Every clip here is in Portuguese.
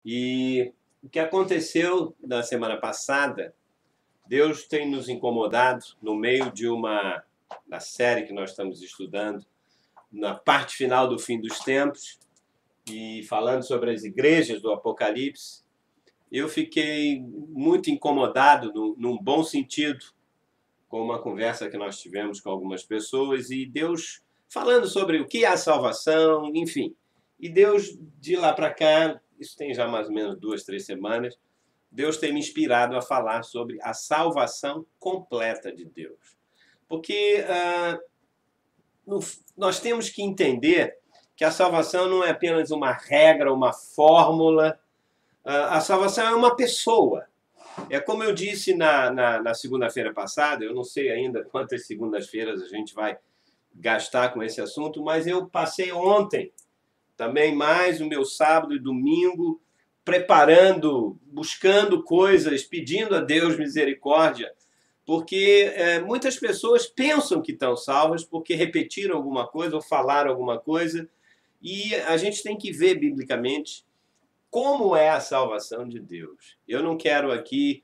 E o que aconteceu na semana passada, Deus tem nos incomodado no meio da série que nós estamos estudando, na parte final do fim dos tempos, e falando sobre as igrejas do Apocalipse. Eu fiquei muito incomodado, num bom sentido, com uma conversa que nós tivemos com algumas pessoas, e Deus falando sobre o que é a salvação, enfim. E Deus, de lá para cá, isso tem já mais ou menos 2, 3 semanas, Deus tem me inspirado a falar sobre a salvação completa de Deus. Porque nós temos que entender que a salvação não é apenas uma regra, uma fórmula. A salvação é uma pessoa. É como eu disse na segunda-feira passada, eu não sei ainda quantas segundas-feiras a gente vai gastar com esse assunto, mas eu passei ontem, também mais o meu sábado e domingo, preparando, buscando coisas, pedindo a Deus misericórdia, porque muitas pessoas pensam que estão salvas porque repetiram alguma coisa ou falaram alguma coisa, e a gente tem que ver biblicamente como é a salvação de Deus. Eu não quero aqui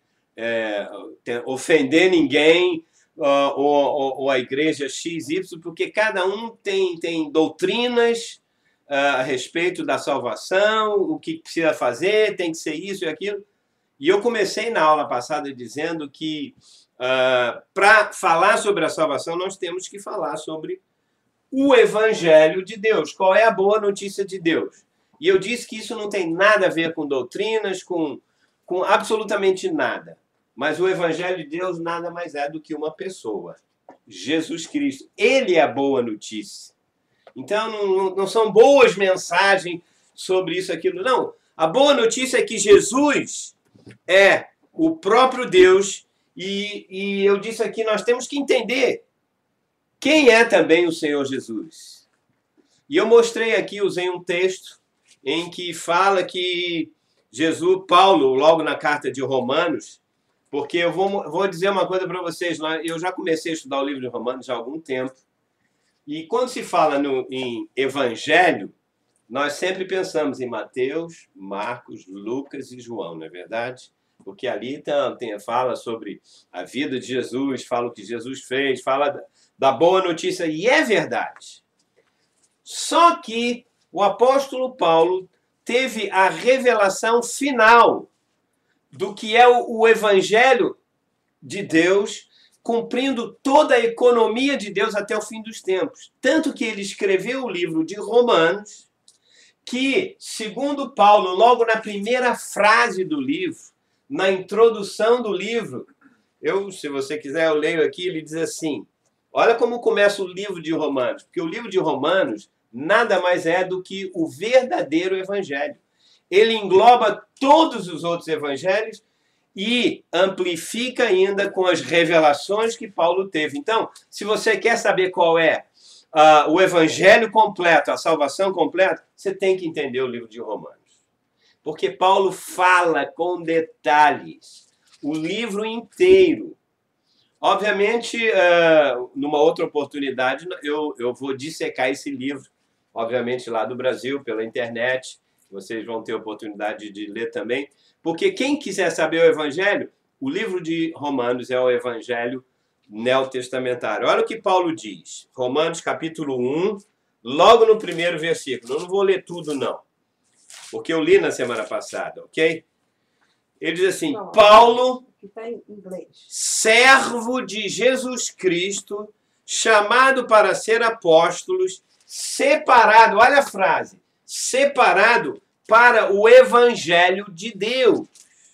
ofender ninguém ou a igreja XY, porque cada um tem doutrinas a respeito da salvação, o que precisa fazer, tem que ser isso e aquilo. E eu comecei na aula passada dizendo que para falar sobre a salvação, nós temos que falar sobre o Evangelho de Deus. Qual é a boa notícia de Deus? E eu disse que isso não tem nada a ver com doutrinas, com absolutamente nada. Mas o Evangelho de Deus nada mais é do que uma pessoa. Jesus Cristo. Ele é a boa notícia. Então, não são boas mensagens sobre isso, aquilo. Não. A boa notícia é que Jesus é o próprio Deus. E eu disse aqui, nós temos que entender quem é também o Senhor Jesus. E eu mostrei aqui, usei um texto em que fala que Jesus, Paulo, logo na carta de Romanos, porque eu vou dizer uma coisa para vocês, eu já comecei a estudar o livro de Romanos há algum tempo, e quando se fala em Evangelho, nós sempre pensamos em Mateus, Marcos, Lucas e João, não é verdade? Porque ali fala sobre a vida de Jesus, fala o que Jesus fez, fala da boa notícia, e é verdade. Só que o apóstolo Paulo teve a revelação final do que é o Evangelho de Deus, cumprindo toda a economia de Deus até o fim dos tempos. Tanto que ele escreveu o livro de Romanos, que, segundo Paulo, logo na primeira frase do livro, na introdução do livro, se você quiser, eu leio aqui, ele diz assim, olha como começa o livro de Romanos, porque o livro de Romanos nada mais é do que o verdadeiro evangelho. Ele engloba todos os outros evangelhos e amplifica ainda com as revelações que Paulo teve. Então, se você quer saber qual é o evangelho completo, a salvação completa, você tem que entender o livro de Romanos. Porque Paulo fala com detalhes o livro inteiro. Obviamente, numa outra oportunidade, eu vou dissecar esse livro, obviamente lá do Brasil, pela internet, vocês vão ter a oportunidade de ler também, porque quem quiser saber o Evangelho, o livro de Romanos é o Evangelho neotestamentário. Olha o que Paulo diz, Romanos capítulo 1, logo no primeiro versículo. Eu não vou ler tudo, não, porque eu li na semana passada, ok? Ele diz assim, Paulo, servo de Jesus Cristo, chamado para ser apóstolos, separado, olha a frase, separado para o Evangelho de Deus.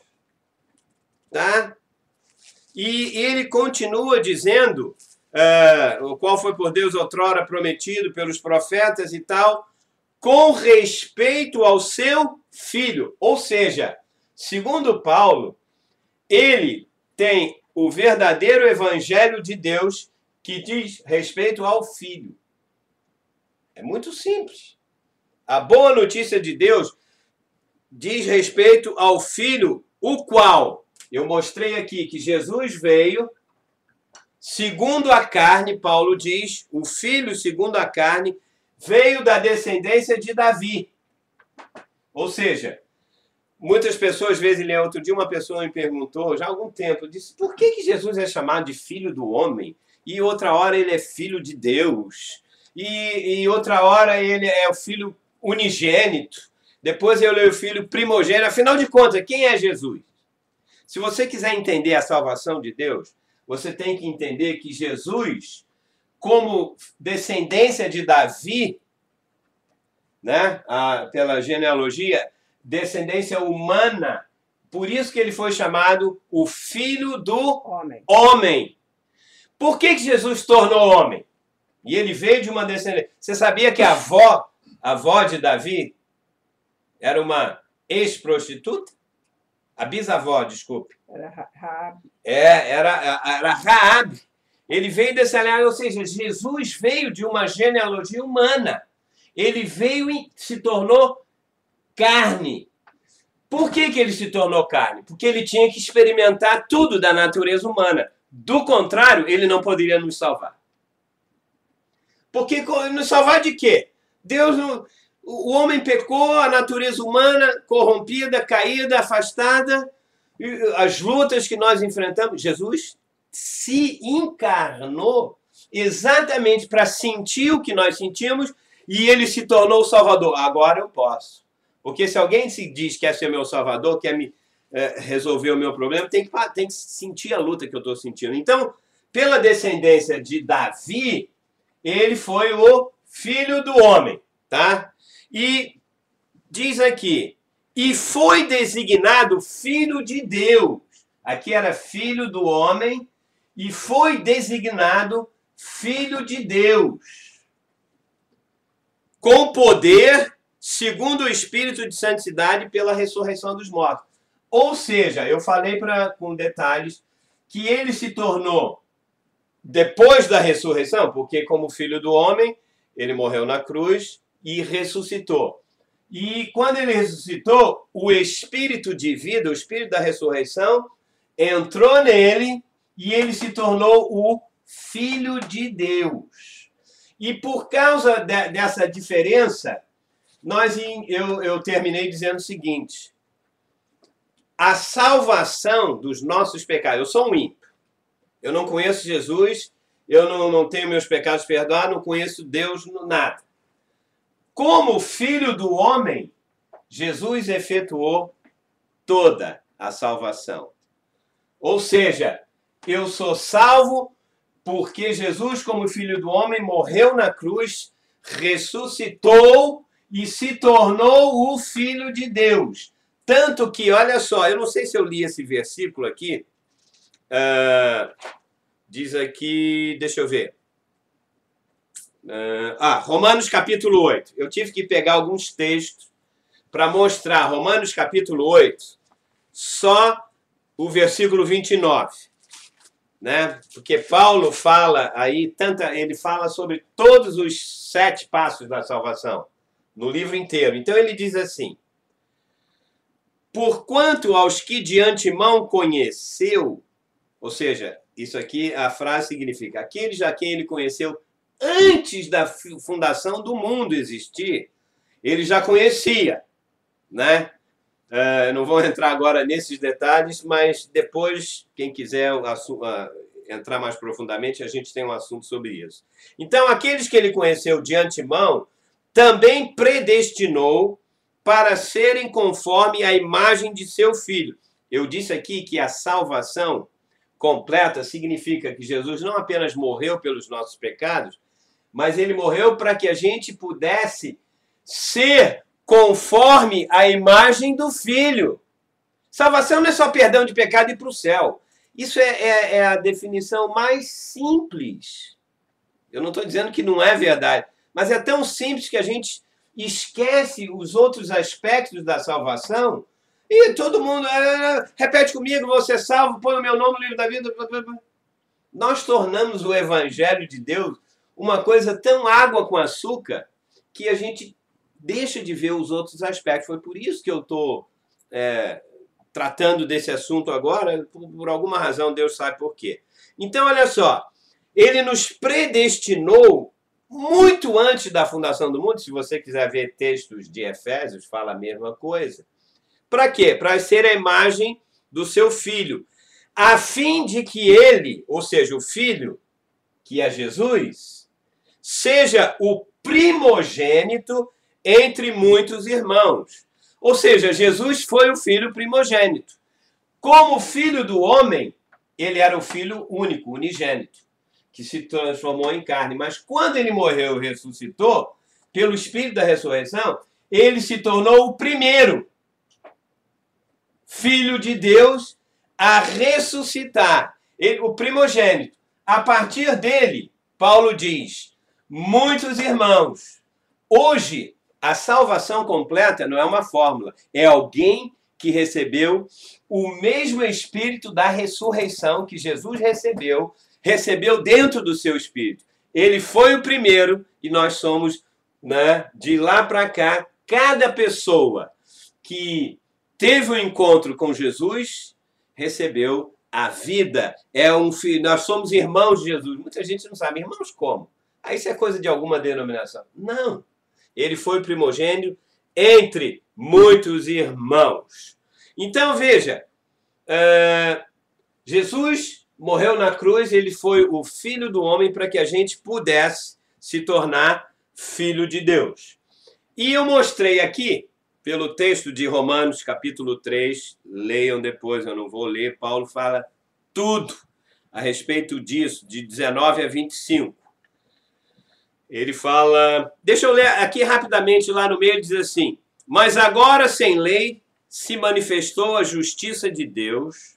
Tá? E ele continua dizendo, o qual foi por Deus outrora prometido pelos profetas e tal, com respeito ao seu Filho. Ou seja, segundo Paulo, ele tem o verdadeiro Evangelho de Deus que diz respeito ao Filho. É muito simples. A boa notícia de Deus diz respeito ao Filho, o qual eu mostrei aqui que Jesus veio, segundo a carne, Paulo diz, o Filho segundo a carne, veio da descendência de Davi. Ou seja, Muitas pessoas, às vezes, outro dia uma pessoa me perguntou, já há algum tempo, disse, por que Jesus é chamado de filho do homem? E outra hora ele é filho de Deus. E outra hora ele é o filho unigênito. Depois ele é o filho primogênito. Afinal de contas, quem é Jesus? Se você quiser entender a salvação de Deus, você tem que entender que Jesus, como descendência de Davi, né, pela genealogia, descendência humana, por isso que ele foi chamado o filho do homem. Por que Jesus tornou homem? E ele veio de uma descendência. Você sabia que a avó de Davi era uma ex-prostituta? A bisavó, desculpe. Era Raabe. Era Raabe. Ele veio dessa linhagem, ou seja, Jesus veio de uma genealogia humana. Ele veio e se tornou carne. Por que ele se tornou carne? Porque ele tinha que experimentar tudo da natureza humana. Do contrário, ele não poderia nos salvar. Porque nos salvar de quê? O homem pecou, a natureza humana corrompida, caída, afastada, as lutas que nós enfrentamos. Jesus se encarnou exatamente para sentir o que nós sentimos e ele se tornou o Salvador. Agora eu posso. Porque se alguém se diz que quer ser meu Salvador, quer me resolver o meu problema, tem que sentir a luta que eu estou sentindo. Então, pela descendência de Davi, ele foi o filho do homem, tá? E diz aqui, e foi designado filho de Deus. Aqui era filho do homem e foi designado filho de Deus. Com poder, segundo o Espírito de Santidade, pela ressurreição dos mortos. Ou seja, eu falei com detalhes que ele se tornou depois da ressurreição, porque como filho do homem, ele morreu na cruz e ressuscitou. E quando ele ressuscitou, o Espírito de vida, o Espírito da ressurreição, entrou nele e ele se tornou o Filho de Deus. E por causa dessa diferença, eu terminei dizendo o seguinte, a salvação dos nossos pecados, eu sou um ímpio, eu não conheço Jesus, eu não tenho meus pecados perdoados, não conheço Deus, nada. Como filho do homem, Jesus efetuou toda a salvação. Ou seja, eu sou salvo porque Jesus, como filho do homem, morreu na cruz, ressuscitou e se tornou o Filho de Deus. Tanto que, olha só, eu não sei se eu li esse versículo aqui, diz aqui, deixa eu ver. Romanos capítulo 8. Eu tive que pegar alguns textos para mostrar. Romanos capítulo 8, só o versículo 29. Né? Porque Paulo fala aí, ele fala sobre todos os 7 passos da salvação, no livro inteiro. Então ele diz assim, porquanto aos que de antemão conheceu, ou seja, isso aqui, a frase significa, aqueles a quem ele conheceu antes da fundação do mundo existir, ele já conhecia, né? Não vou entrar agora nesses detalhes, mas depois, quem quiser entrar mais profundamente, a gente tem um assunto sobre isso. Então, aqueles que ele conheceu de antemão, também predestinou para serem conforme a imagem de seu Filho. Eu disse aqui que a salvação completa significa que Jesus não apenas morreu pelos nossos pecados, mas ele morreu para que a gente pudesse ser conforme a imagem do Filho. Salvação não é só perdão de pecado e ir para o céu. Isso é a definição mais simples. Eu não estou dizendo que não é verdade, mas é tão simples que a gente esquece os outros aspectos da salvação e todo mundo repete comigo, você é salvo, põe o meu nome no livro da vida. Nós tornamos o Evangelho de Deus uma coisa tão água com açúcar que a gente deixa de ver os outros aspectos. Foi por isso que eu estou tratando desse assunto agora, por alguma razão, Deus sabe por quê. Então, olha só, ele nos predestinou muito antes da fundação do mundo, se você quiser ver textos de Efésios, fala a mesma coisa, Para quê? Para ser a imagem do seu filho, a fim de que ele, ou seja, o filho, que é Jesus, seja o primogênito entre muitos irmãos. Ou seja, Jesus foi o filho primogênito. Como filho do homem, ele era o filho único, unigênito, que se transformou em carne. Mas quando ele morreu e ressuscitou, pelo Espírito da ressurreição, ele se tornou o primeiro filho de Deus a ressuscitar, o primogênito. A partir dele, Paulo diz, muitos irmãos. Hoje, a salvação completa não é uma fórmula, é alguém que recebeu o mesmo Espírito da ressurreição que Jesus recebeu dentro do seu Espírito. Ele foi o primeiro e nós somos, né, de lá para cá, cada pessoa que teve um encontro com Jesus recebeu a vida. Nós somos irmãos de Jesus. Muita gente não sabe, irmãos como? Isso é coisa de alguma denominação. Não. Ele foi primogênito entre muitos irmãos. Então, veja, Jesus morreu na cruz, ele foi o Filho do homem para que a gente pudesse se tornar filho de Deus. E eu mostrei aqui, pelo texto de Romanos, capítulo 3, leiam depois, eu não vou ler, Paulo fala tudo a respeito disso, de 19 a 25. Ele fala, deixa eu ler aqui rapidamente, lá no meio diz assim, mas agora sem lei se manifestou a justiça de Deus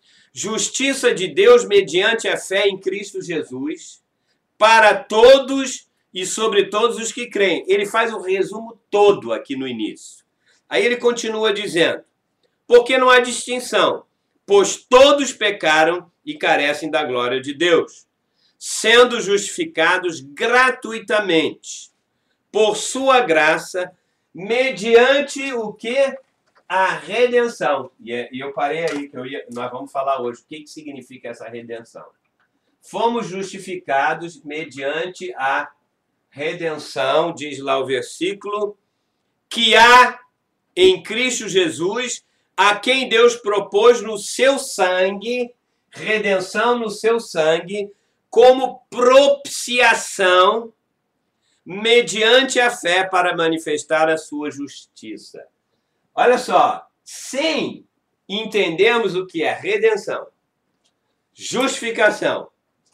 mediante a fé em Cristo Jesus, para todos e sobre todos os que creem. Ele faz o resumo todo aqui no início. Aí ele continua dizendo, porque não há distinção, pois todos pecaram e carecem da glória de Deus, sendo justificados gratuitamente, por sua graça, mediante o que? A redenção. E eu parei aí, nós vamos falar hoje, o que significa essa redenção. Fomos justificados mediante a redenção, diz lá o versículo, que há em Cristo Jesus, a quem Deus propôs no seu sangue, redenção no seu sangue, como propiciação, mediante a fé para manifestar a sua justiça. Olha só, sem entendermos o que é redenção, justificação,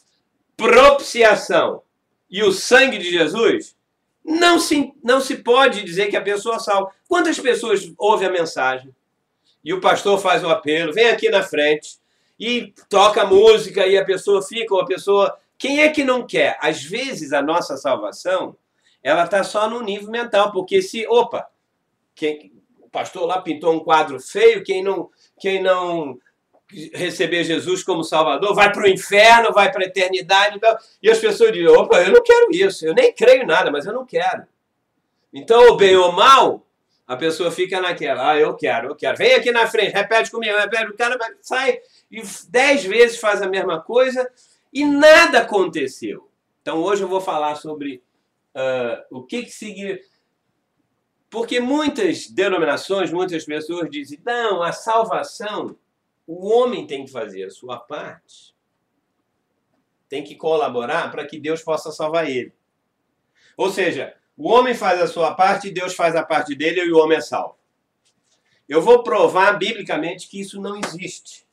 propiciação e o sangue de Jesus, não se pode dizer que a pessoa salva. Quantas pessoas ouvem a mensagem e o pastor faz o apelo, vem aqui na frente e toca música e a pessoa fica, ou a pessoa... Quem é que não quer? Às vezes a nossa salvação, ela está só no nível mental, porque se... Opa! O pastor lá pintou um quadro feio, quem não receber Jesus como Salvador vai para o inferno, vai para a eternidade. E as pessoas dizem, opa, eu não quero isso, eu nem creio em nada, mas eu não quero. Então, ou bem ou mal, a pessoa fica naquela, eu quero. Vem aqui na frente, repete comigo, repete, o cara sai e 10 vezes faz a mesma coisa e nada aconteceu. Então, hoje eu vou falar sobre o que significa. Porque muitas denominações, muitas pessoas dizem, não, a salvação, o homem tem que fazer a sua parte. Tem que colaborar para que Deus possa salvar ele. Ou seja, o homem faz a sua parte e Deus faz a parte dele e o homem é salvo. Eu vou provar biblicamente que isso não existe.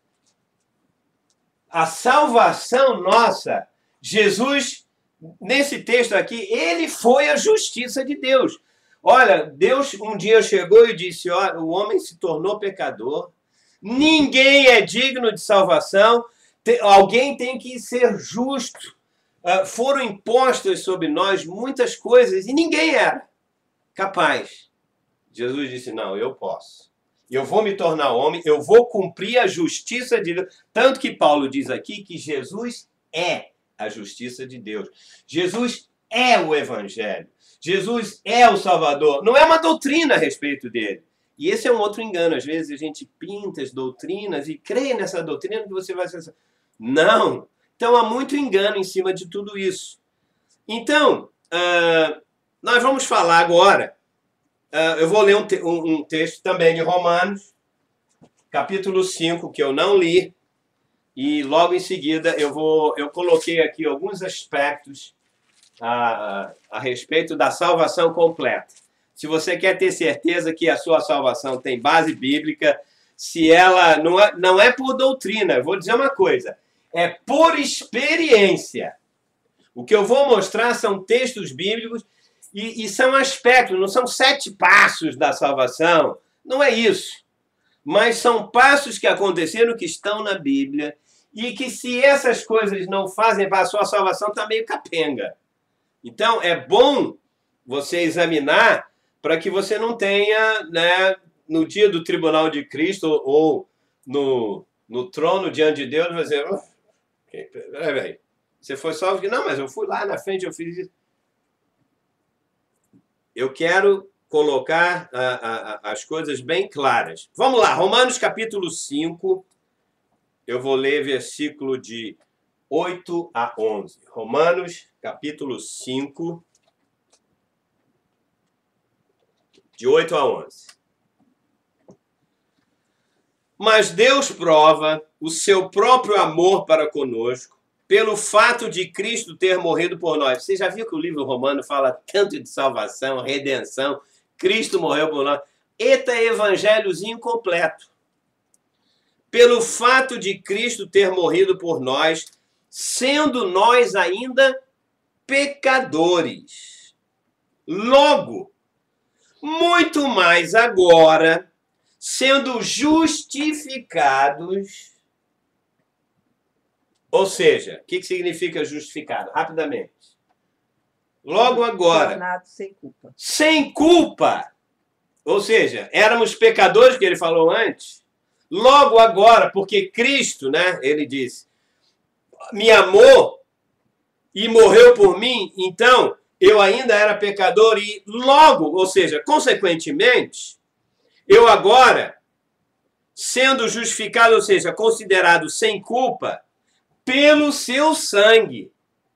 A salvação nossa, Jesus, nesse texto aqui, ele foi a justiça de Deus. Olha, Deus um dia chegou e disse, ó, o homem se tornou pecador, ninguém é digno de salvação, alguém tem que ser justo. Foram impostas sobre nós muitas coisas e ninguém era capaz. Jesus disse, não, eu posso. Eu vou me tornar homem, eu vou cumprir a justiça de Deus. Tanto que Paulo diz aqui que Jesus é a justiça de Deus. Jesus é o Evangelho. Jesus é o Salvador. Não é uma doutrina a respeito dele. E esse é um outro engano. Às vezes a gente pinta as doutrinas e crê nessa doutrina que você vai ser... Não. Então há muito engano em cima de tudo isso. Então, nós vamos falar agora Eu vou ler um texto também de Romanos, capítulo 5, que eu não li, e logo em seguida eu coloquei aqui alguns aspectos a respeito da salvação completa. Se você quer ter certeza que a sua salvação tem base bíblica, se ela não é por doutrina, eu vou dizer uma coisa, é por experiência. O que eu vou mostrar são textos bíblicos e são aspectos, não são 7 passos da salvação, não é isso. Mas são passos que aconteceram, que estão na Bíblia, e que se essas coisas não fazem para a sua salvação, está meio capenga. Então, é bom você examinar para que você não tenha, né, no dia do tribunal de Cristo ou no trono diante de Deus, você vai dizer, peraí, você foi salvo? Não, mas eu fui lá na frente, eu fiz isso. Eu quero colocar as coisas bem claras. Vamos lá, Romanos capítulo 5, eu vou ler versículo de 8 a 11. Romanos capítulo 5, de 8 a 11. Mas Deus prova o seu próprio amor para conosco pelo fato de Cristo ter morrido por nós. Você já viu que o livro romano fala tanto de salvação, redenção, Cristo morreu por nós. Eita evangelhozinho completo. Pelo fato de Cristo ter morrido por nós, sendo nós ainda pecadores. Logo, muito mais agora, sendo justificados. Ou seja, o que significa justificado? Rapidamente. Logo agora. Tornado sem culpa. Sem culpa. Ou seja, éramos pecadores, que ele falou antes. Logo agora, porque Cristo, né, ele disse, me amou e morreu por mim, então eu ainda era pecador e logo, ou seja, consequentemente, eu agora, sendo justificado, ou seja, considerado sem culpa, pelo seu sangue,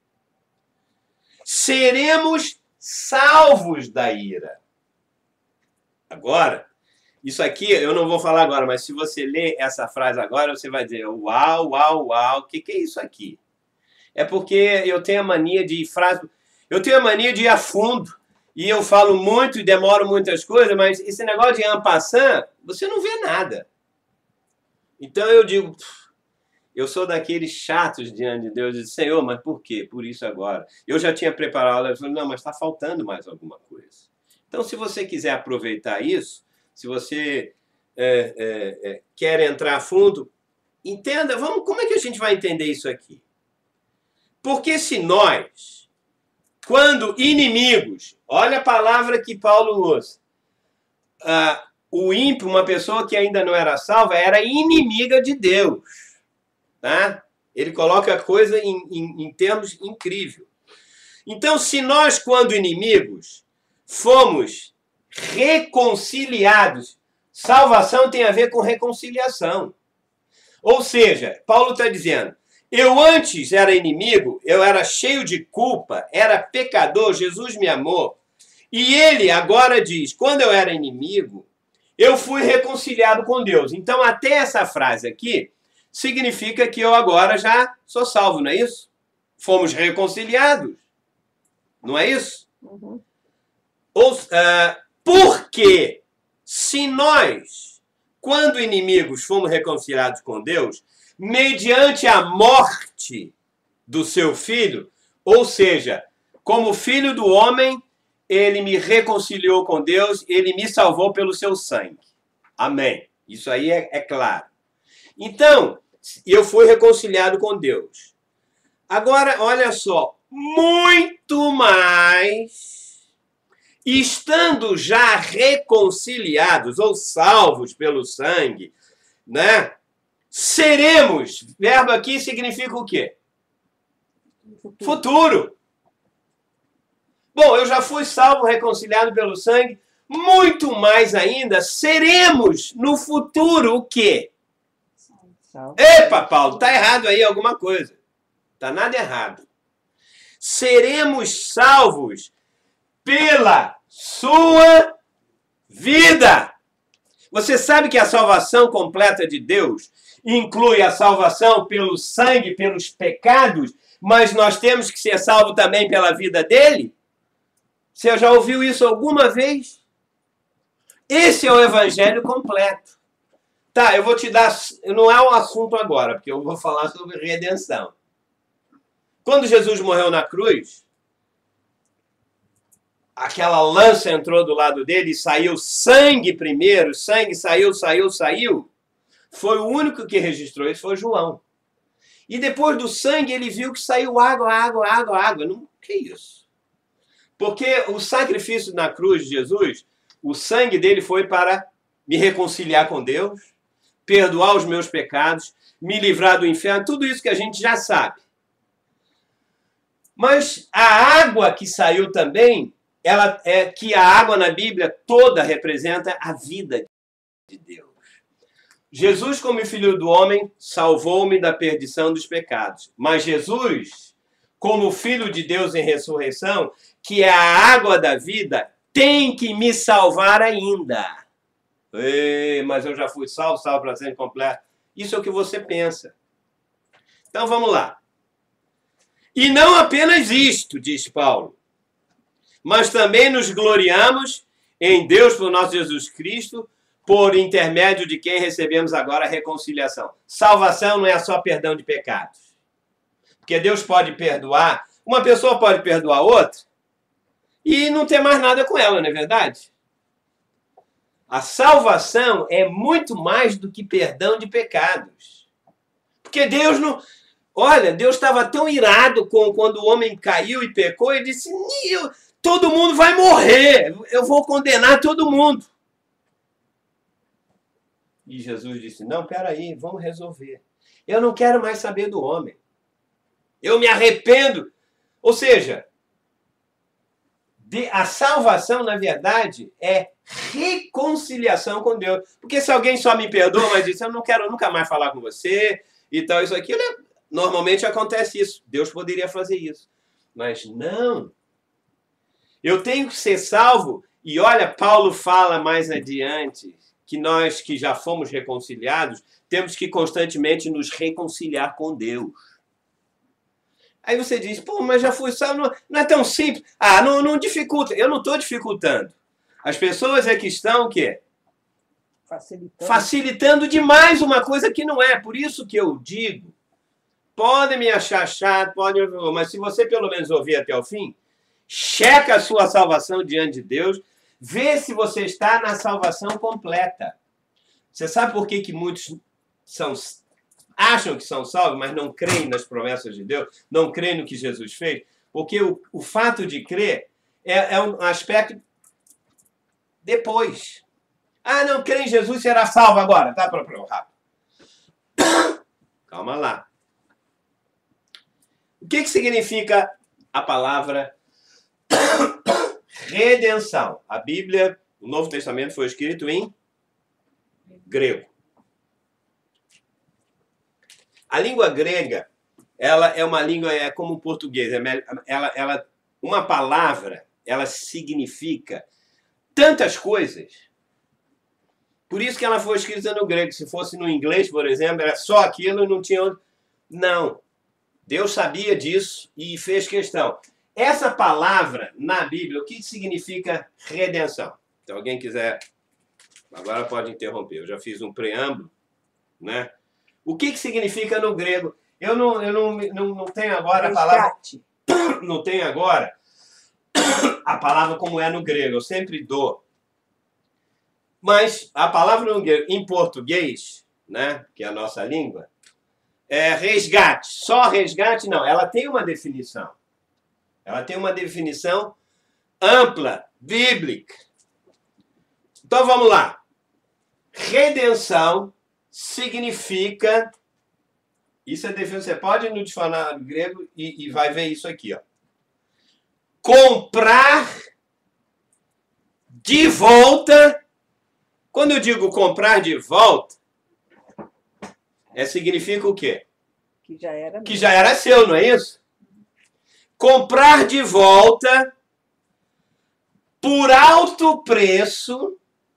seremos salvos da ira. Agora, isso aqui eu não vou falar agora, mas se você ler essa frase agora, você vai dizer, uau, uau, uau, o que é isso aqui? É porque eu tenho a mania de ir a fundo, e eu falo muito e demoro muitas coisas, mas esse negócio de en passant, você não vê nada. Então eu digo, eu sou daqueles chatos diante de Deus, e digo, Senhor, mas por quê? Por isso agora. Eu já tinha preparado, eu falei, não, mas está faltando mais alguma coisa. Então, se você quiser aproveitar isso, se você quer entrar a fundo, entenda, como é que a gente vai entender isso aqui? Porque se nós, quando inimigos, olha a palavra que Paulo usa, o ímpio, uma pessoa que ainda não era salva, era inimiga de Deus. Tá? Ele coloca a coisa em termos incríveis. Então, se nós, quando inimigos, fomos reconciliados, salvação tem a ver com reconciliação. Ou seja, Paulo está dizendo, eu antes era inimigo, eu era cheio de culpa, era pecador, Jesus me amou. E ele agora diz, quando eu era inimigo, eu fui reconciliado com Deus. Então, até essa frase aqui, significa que eu agora já sou salvo, não é isso? Fomos reconciliados. Não é isso? Uhum. Porque se nós, quando inimigos, fomos reconciliados com Deus, mediante a morte do seu filho, ou seja, como filho do homem, ele me reconciliou com Deus, ele me salvou pelo seu sangue. Amém. Isso aí é claro. Então, eu fui reconciliado com Deus. Agora, olha só, muito mais, estando já reconciliados ou salvos pelo sangue, né? Seremos, verbo aqui significa o quê? Futuro. Bom, eu já fui salvo, reconciliado pelo sangue, muito mais ainda, seremos no futuro o quê? Epa, Paulo, tá errado aí alguma coisa. Tá nada errado. Seremos salvos pela sua Vida! Você sabe que a salvação completa de Deus inclui a salvação pelo sangue, pelos pecados, mas nós temos que ser salvos também pela vida dele? Você já ouviu isso alguma vez? Esse é o evangelho completo. Tá, eu vou te dar... Não é um assunto agora, porque eu vou falar sobre redenção. Quando Jesus morreu na cruz, aquela lança entrou do lado dele e saiu sangue primeiro, sangue saiu. Foi o único que registrou isso, foi João. E depois do sangue ele viu que saiu água. Não, que isso? Porque o sacrifício na cruz de Jesus, o sangue dele foi para me reconciliar com Deus, perdoar os meus pecados, me livrar do inferno, tudo isso que a gente já sabe. Mas a água que saiu também, ela é que a água na Bíblia toda representa a vida de Deus. Jesus, como filho do homem, salvou-me da perdição dos pecados. Mas Jesus, como filho de Deus em ressurreição, que é a água da vida, tem que me salvar ainda. Mas eu já fui salvo para sempre completo. Isso é o que você pensa. Então vamos lá. E não apenas isto, diz Paulo, mas também nos gloriamos em Deus por nosso Jesus Cristo, por intermédio de quem recebemos agora a reconciliação. Salvação não é só perdão de pecados. Porque Deus pode perdoar, uma pessoa pode perdoar outra e não ter mais nada com ela, não é verdade? A salvação é muito mais do que perdão de pecados. Porque Deus não... Olha, Deus estava tão irado quando o homem caiu e pecou, ele disse, todo mundo vai morrer, eu vou condenar todo mundo. E Jesus disse, não, peraí, vamos resolver. Eu não quero mais saber do homem. Eu me arrependo. Ou seja, a salvação, na verdade, é reconciliação com Deus. Porque se alguém só me perdoa, mas diz, eu não quero nunca mais falar com você e tal, isso aqui, normalmente acontece isso. Deus poderia fazer isso. Mas não. Eu tenho que ser salvo. E olha, Paulo fala mais adiante que nós que já fomos reconciliados, temos que constantemente nos reconciliar com Deus. Aí você diz, pô, mas já fui salvo, não é tão simples. Ah, não dificulta. Eu não estou dificultando. As pessoas é que estão o quê? Facilitando demais uma coisa que não é. Por isso que eu digo, podem me achar chato, mas se você pelo menos ouvir até o fim, checa a sua salvação diante de Deus, vê se você está na salvação completa. Você sabe por que muitos acham que são salvos, mas não creem nas promessas de Deus, não creem no que Jesus fez? Porque o fato de crer é um aspecto depois. Ah, não crê em Jesus, será salvo agora. Tá, rápido. Calma lá. O que significa a palavra redenção? A Bíblia, o Novo Testamento foi escrito em grego. A língua grega, ela é uma língua, é como o português. Uma palavra, ela significa tantas coisas. Por isso que ela foi escrita no grego. Se fosse no inglês, por exemplo, era só aquilo e não tinha outro. Não. Deus sabia disso e fez questão. Essa palavra na Bíblia, o que significa redenção? Se alguém quiser, agora pode interromper. Eu já fiz um preâmbulo, né? O que significa no grego? Eu não tenho agora a palavra. Não tenho agora a palavra como é no grego. Eu sempre dou. Mas a palavra no grego, em português, né, que é a nossa língua, é resgate. Só resgate, não. Ela tem uma definição. Ela tem uma definição ampla, bíblica. Então vamos lá. Redenção significa... Isso é definição. Você pode ir no dicionário grego e vai ver isso aqui, ó. Comprar de volta. Quando eu digo comprar de volta, significa o quê? Que já era seu, não é isso? Comprar de volta por alto preço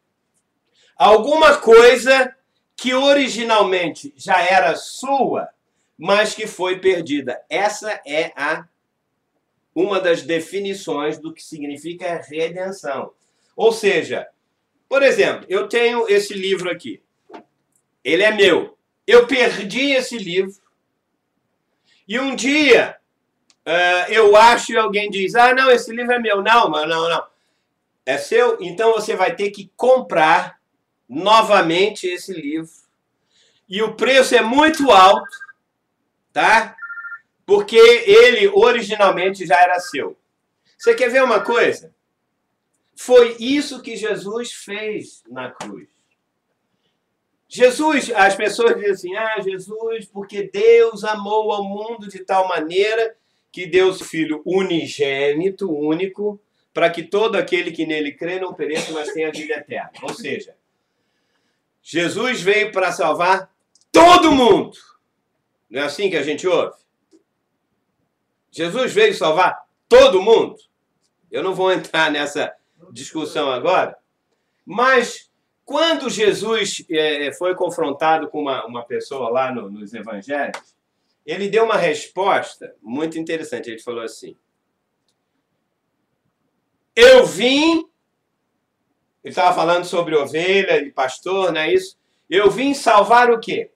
Alguma coisa que originalmente já era sua, mas que foi perdida. Essa é uma das definições do que significa redenção. Ou seja, por exemplo, eu tenho esse livro aqui. Ele é meu. Eu perdi esse livro. E um dia eu acho e alguém diz, não, esse livro é meu. Não, não. É seu? Então você vai ter que comprar novamente esse livro. E o preço é muito alto, tá? Porque ele originalmente já era seu. Você quer ver uma coisa? Foi isso que Jesus fez na cruz. Jesus, as pessoas dizem assim, Jesus, porque Deus amou ao mundo de tal maneira que deu o Filho unigênito, único, para que todo aquele que nele crê não pereça, mas tenha vida eterna. Ou seja, Jesus veio para salvar todo mundo. Não é assim que a gente ouve? Jesus veio salvar todo mundo. Eu não vou entrar nessa discussão agora, mas quando Jesus foi confrontado com uma pessoa lá nos evangelhos, ele deu uma resposta muito interessante. Ele falou assim, eu vim, ele estava falando sobre ovelha e pastor, não é isso? Eu vim salvar o quê?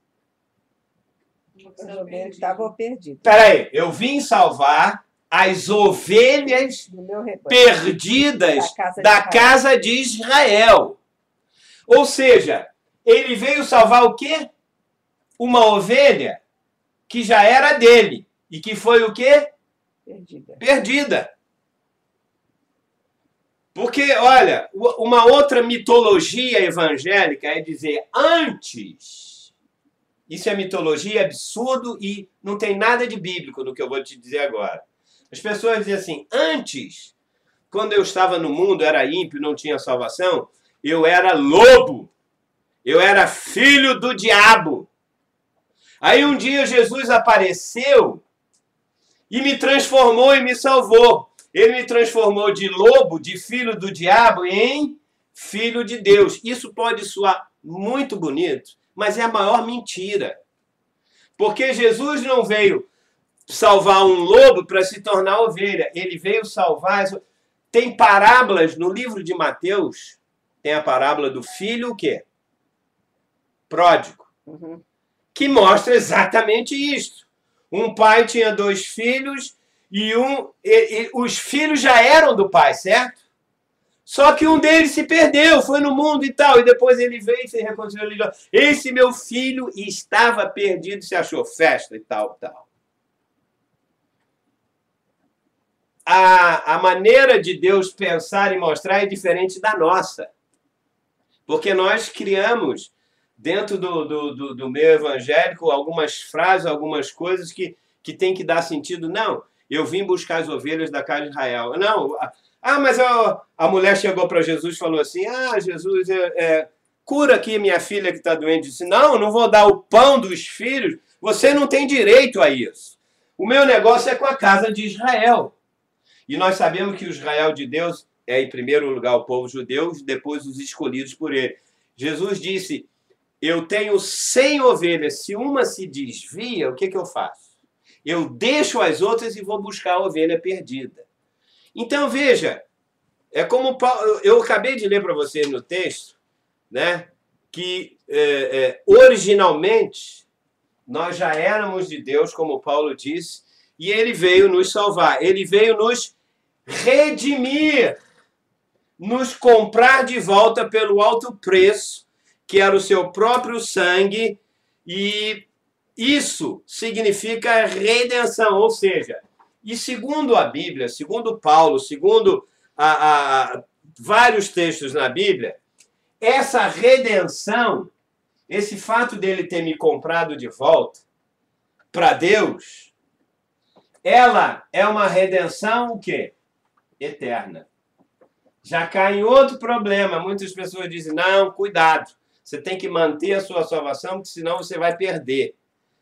Estavam perdidos. Peraí, eu vim salvar as ovelhas perdidas da casa de Israel. Ou seja, ele veio salvar o quê? Uma ovelha que já era dele. E que foi o quê? Perdida. Porque, olha, uma outra mitologia evangélica é dizer antes. Isso é mitologia, absurdo e não tem nada de bíblico no que eu vou te dizer agora. As pessoas dizem assim, antes, quando eu estava no mundo, era ímpio, não tinha salvação, eu era lobo, eu era filho do diabo. Aí um dia Jesus apareceu e me transformou e me salvou. Ele me transformou de lobo, de filho do diabo, em filho de Deus. Isso pode soar muito bonito, mas é a maior mentira. Porque Jesus não veio salvar um lobo para se tornar ovelha. Ele veio salvar... Tem parábolas no livro de Mateus, tem a parábola do filho, o quê? Pródigo. Que mostra exatamente isso. Um pai tinha 2 filhos e os filhos já eram do pai, certo? Só que um deles se perdeu, foi no mundo e tal, e depois ele veio e se reconciliou. Esse meu filho estava perdido, se achou festa e tal, tal. A maneira de Deus pensar e mostrar é diferente da nossa. Porque nós criamos, dentro do meio evangélico, algumas frases, algumas coisas que tem que dar sentido. Não, eu vim buscar as ovelhas da casa de Israel. Não, mas a mulher chegou para Jesus e falou assim, Jesus, cura aqui minha filha que está doente. Disse, não vou dar o pão dos filhos, você não tem direito a isso. O meu negócio é com a casa de Israel. E nós sabemos que o Israel de Deus é, em primeiro lugar, o povo judeu, depois os escolhidos por ele. Jesus disse, eu tenho 100 ovelhas, se uma se desvia, o que eu faço? Eu deixo as outras e vou buscar a ovelha perdida. Então, veja, é como eu acabei de ler para vocês no texto, né, que originalmente nós já éramos de Deus, como Paulo disse, e ele veio nos salvar, ele veio nos redimir, nos comprar de volta pelo alto preço, que era o seu próprio sangue, e isso significa redenção, ou seja, e segundo a Bíblia, segundo Paulo, segundo vários textos na Bíblia, essa redenção, esse fato dele ter me comprado de volta para Deus, ela é uma redenção o quê? Eterna. Já cai em outro problema. Muitas pessoas dizem, não, cuidado, você tem que manter a sua salvação, porque senão você vai perder.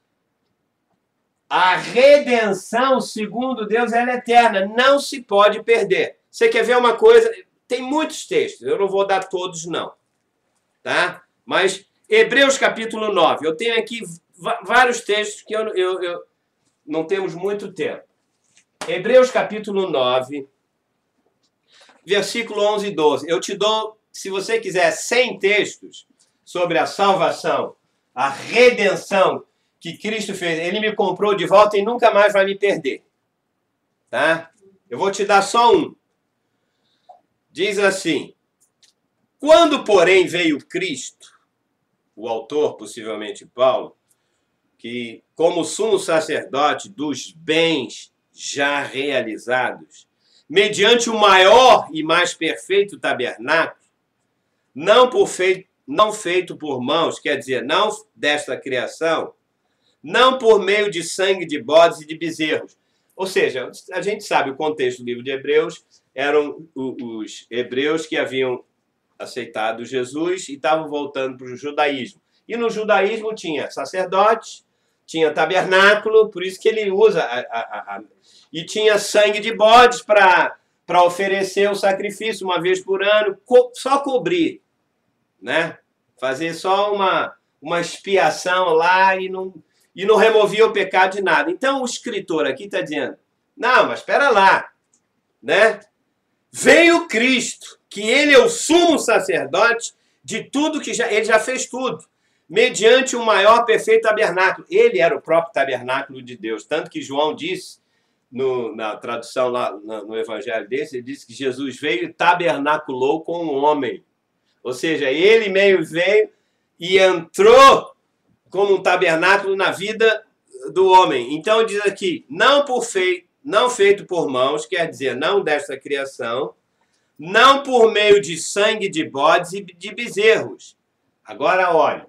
A redenção, segundo Deus, ela é eterna, não se pode perder. Você quer ver uma coisa? Tem muitos textos, eu não vou dar todos, não. tá? Mas Hebreus capítulo 9, eu tenho aqui vários textos que eu não temos muito tempo. Hebreus capítulo 9, versículo 11 e 12. Eu te dou, se você quiser, 100 textos sobre a salvação, a redenção que Cristo fez. Ele me comprou de volta e nunca mais vai me perder. Tá? Eu vou te dar só um. Diz assim: quando, porém, veio Cristo, o autor, possivelmente Paulo, que, como sumo sacerdote dos bens já realizados, mediante o maior e mais perfeito tabernáculo, não feito por mãos, quer dizer, não desta criação, não por meio de sangue de bodes e de bezerros. Ou seja, a gente sabe o contexto do livro de Hebreus, eram os hebreus que haviam aceitado Jesus e estavam voltando para o judaísmo. E no judaísmo tinha sacerdotes, tinha tabernáculo, por isso que ele usa e tinha sangue de bodes para oferecer o sacrifício uma vez por ano, só cobrir, né? Fazer só uma expiação lá e não removia o pecado de nada. Então o escritor aqui está dizendo, não, mas espera lá, né? Veio Cristo, que ele é o sumo sacerdote de tudo que ele já fez tudo, mediante o maior perfeito tabernáculo. Ele era o próprio tabernáculo de Deus, tanto que João disse, na tradução lá no evangelho desse, ele disse que Jesus veio e tabernaculou com o homem. Ou seja, ele meio veio e entrou como um tabernáculo na vida do homem. Então diz aqui, não feito por mãos, quer dizer, não desta criação, não por meio de sangue de bodes e de bezerros. Agora olha,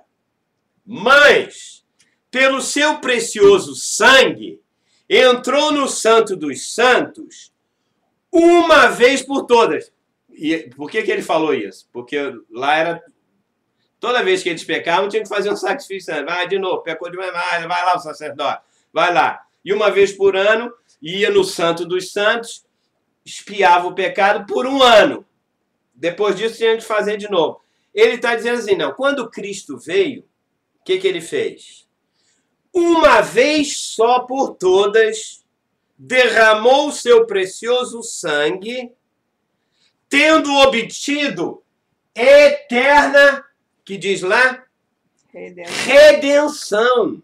mas pelo seu precioso sangue entrou no Santo dos Santos uma vez por todas. E por que ele falou isso? Porque lá era... Toda vez que eles pecavam, tinha que fazer um sacrifício. Vai de novo, pecou demais, vai lá o sacerdote, vai lá. E uma vez por ano, ia no Santo dos Santos, expiava o pecado por um ano. Depois disso, tinha que fazer de novo. Ele está dizendo assim, não, quando Cristo veio, o que ele fez? Uma vez só por todas, derramou o seu precioso sangue, tendo obtido eterna, que diz lá, redenção.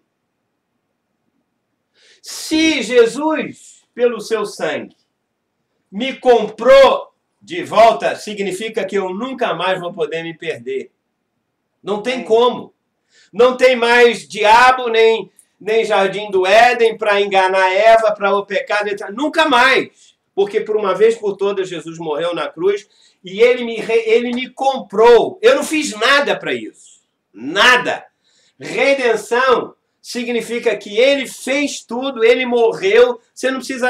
Se Jesus, pelo seu sangue, me comprou de volta, significa que eu nunca mais vou poder me perder. Não tem como. Não tem mais diabo, nem jardim do Éden para enganar Eva, para o pecado. Nunca mais. Porque por uma vez por todas Jesus morreu na cruz e ele me comprou. Eu não fiz nada para isso. Nada. Redenção significa que ele fez tudo, ele morreu. Você não precisa...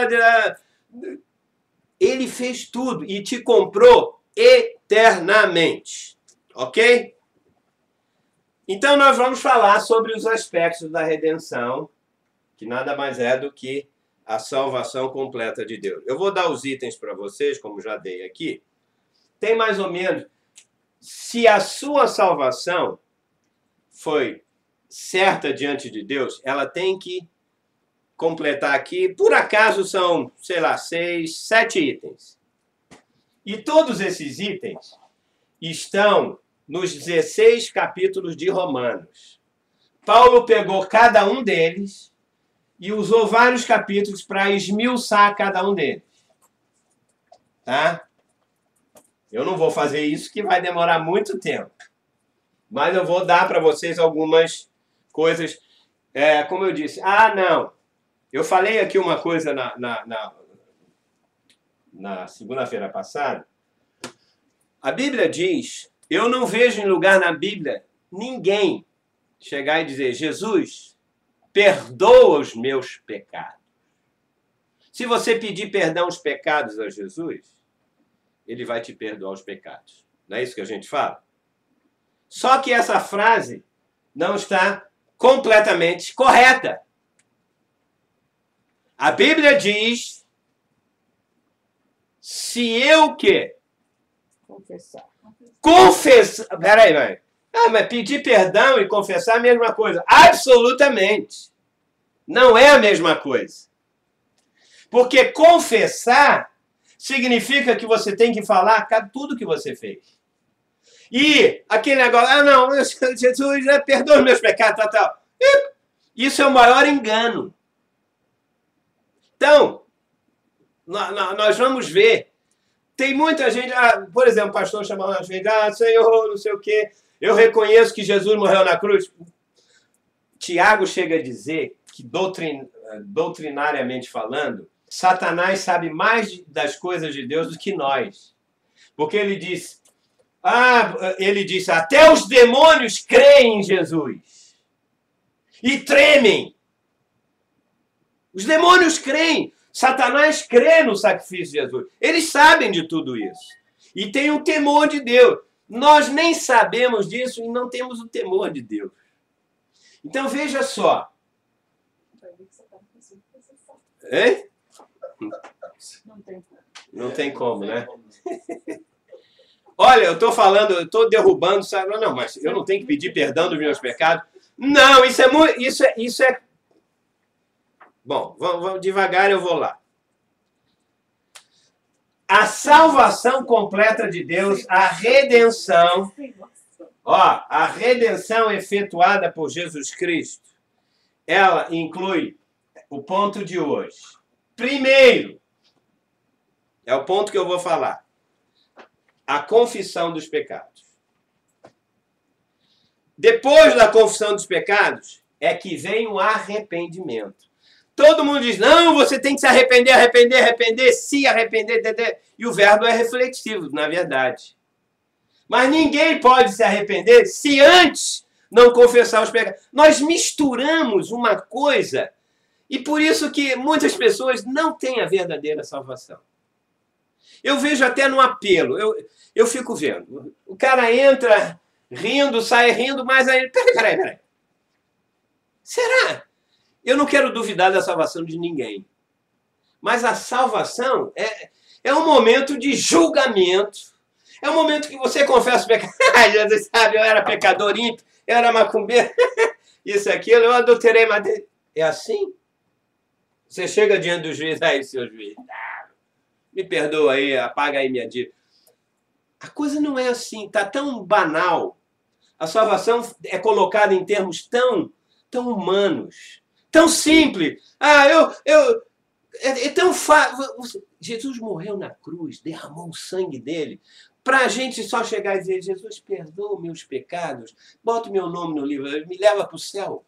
Ele fez tudo e te comprou eternamente. Ok? Então, nós vamos falar sobre os aspectos da redenção, que nada mais é do que a salvação completa de Deus. Eu vou dar os itens para vocês, como já dei aqui. Tem mais ou menos... Se a sua salvação foi certa diante de Deus, ela tem que completar aqui, por acaso são, sei lá, 6, 7 itens. E todos esses itens estão nos 16 capítulos de Romanos. Paulo pegou cada um deles e usou vários capítulos para esmiuçar cada um deles. Tá? Eu não vou fazer isso, que vai demorar muito tempo. Mas eu vou dar para vocês algumas coisas. Como eu disse, não. Eu falei aqui uma coisa na segunda-feira passada. A Bíblia diz... Eu não vejo em lugar na Bíblia ninguém chegar e dizer, Jesus, perdoa os meus pecados. Se você pedir perdão aos pecados a Jesus, ele vai te perdoar os pecados. Não é isso que a gente fala? Só que essa frase não está completamente correta. A Bíblia diz, se eu o quê? Confessar. Peraí. Ah, mas pedir perdão e confessar é a mesma coisa. Absolutamente. Não é a mesma coisa. Porque confessar significa que você tem que falar tudo que você fez. E aquele negócio, ah, não, Jesus, perdoa os meus pecados, tal. Isso é o maior engano. Então, nós vamos ver. Tem muita gente, por exemplo, o pastor chamando a gente, Senhor, não sei o quê, eu reconheço que Jesus morreu na cruz. Tiago chega a dizer que, doutrinariamente falando, Satanás sabe mais das coisas de Deus do que nós. Porque ele disse, até os demônios creem em Jesus. E tremem. Os demônios creem. Satanás crê no sacrifício de Jesus. Eles sabem de tudo isso. E tem um temor de Deus. Nós nem sabemos disso e não temos o temor de Deus. Então, veja só. Hein? Não tem como, né? Olha, eu estou falando, eu estou derrubando, sabe? Não, mas eu não tenho que pedir perdão dos meus pecados. Não, isso é... Bom, vamos devagar, eu vou lá. A salvação completa de Deus, a redenção, a redenção efetuada por Jesus Cristo, ela inclui o ponto de hoje. Primeiro, é o ponto que eu vou falar, a confissão dos pecados. Depois da confissão dos pecados, é que vem o arrependimento. Todo mundo diz, não, você tem que se arrepender, se arrepender, e o verbo é reflexivo, na verdade. Mas ninguém pode se arrepender se antes não confessar os pecados. Nós misturamos uma coisa, e por isso que muitas pessoas não têm a verdadeira salvação. Eu vejo até no apelo, eu fico vendo, o cara entra rindo, sai rindo, mas aí, peraí. Será? Eu não quero duvidar da salvação de ninguém. Mas a salvação é um momento de julgamento. É um momento que você confessa o pecado. Jesus sabe, eu era pecador ímpio, eu era macumbeiro, isso, aquilo, eu adulterei madeira. É assim? Você chega diante do juiz, aí, seu juiz, me perdoa aí, apaga aí minha dívida. A coisa não é assim, está tão banal. A salvação é colocada em termos tão humanos. Tão simples. É tão fácil. Jesus morreu na cruz, derramou o sangue dele, para a gente só chegar e dizer, Jesus, perdoa meus pecados, bota o meu nome no livro, me leva para o céu.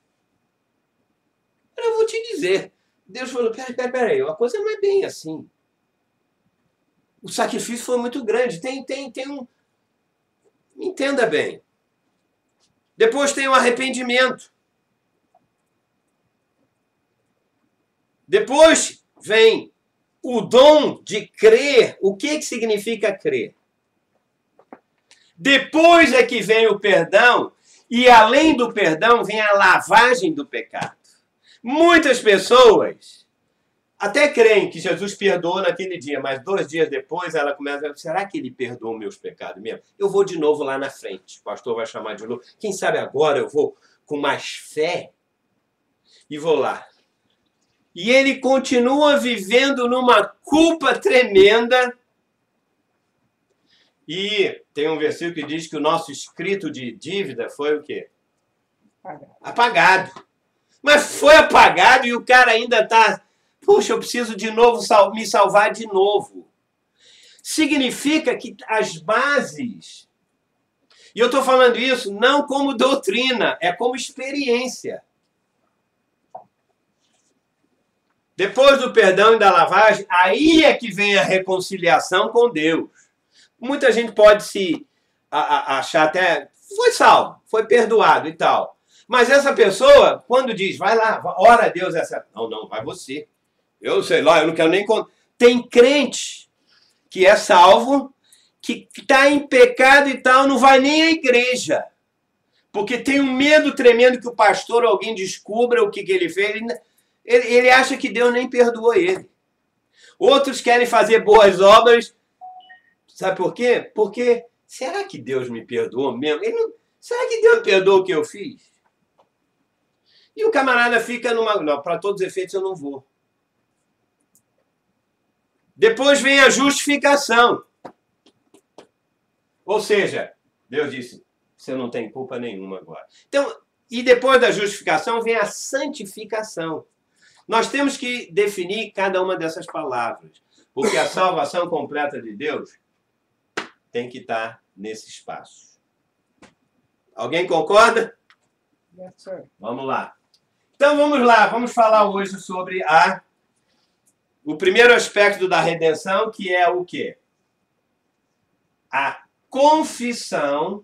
Eu vou te dizer. Deus falou, peraí, a coisa não é bem assim. O sacrifício foi muito grande. Tem um... Entenda bem. Depois tem o arrependimento. Depois vem o dom de crer. O que significa crer? Depois é que vem o perdão, e além do perdão vem a lavagem do pecado. Muitas pessoas até creem que Jesus perdoou naquele dia, mas 2 dias depois ela começa a dizer, será que ele perdoou meus pecados mesmo? Eu vou de novo lá na frente, o pastor vai chamar de novo. Quem sabe agora eu vou com mais fé e vou lá. E ele continua vivendo numa culpa tremenda. E tem um versículo que diz que o nosso escrito de dívida foi o quê? Apagado. Mas foi apagado e o cara ainda está... Puxa, eu preciso de novo me salvar de novo. Significa que as bases... E eu estou falando isso não como doutrina, é como experiência. Depois do perdão e da lavagem, aí é que vem a reconciliação com Deus. Muita gente pode se achar até... Foi salvo, foi perdoado e tal. Mas essa pessoa, quando diz, vai lá, ora a Deus, essa... Não, vai você. Eu sei lá, eu não quero nem... Tem crente que é salvo, que está em pecado e tal, não vai nem à igreja. Porque tem um medo tremendo que o pastor ou alguém descubra o que ele fez. Ele acha que Deus nem perdoou ele. Outros querem fazer boas obras. Sabe por quê? Porque, será que Deus me perdoou mesmo? Será que Deus perdoa o que eu fiz? E o camarada fica numa... Não, para todos os efeitos eu não vou. Depois vem a justificação. Ou seja, Deus disse, você não tem culpa nenhuma agora. Então, e depois da justificação vem a santificação. Nós temos que definir cada uma dessas palavras. Porque a salvação completa de Deus tem que estar nesse espaço. Alguém concorda? Yes, sir. Vamos lá. Então vamos lá, vamos falar hoje sobre o primeiro aspecto da redenção, que é o quê? A confissão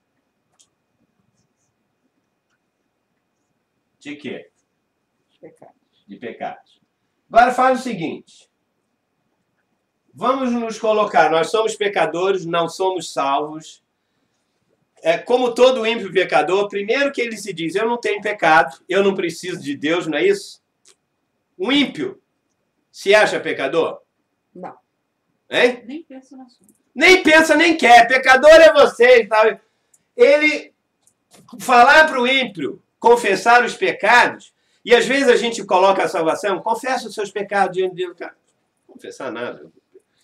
de quê? Pecado. De pecados. Agora faz o seguinte. Vamos nos colocar, nós somos pecadores, não somos salvos. Como todo ímpio pecador, primeiro que ele se diz, eu não tenho pecado, eu não preciso de Deus, não é isso? Um ímpio se acha pecador? Não. Hein? Nem pensa no assunto. Nem pensa, nem quer. Pecador é você. Tá? Ele falar para o ímpio, confessar os pecados, e às vezes a gente coloca a salvação, confessa os seus pecados diante de Deus. Cara, não confessar nada.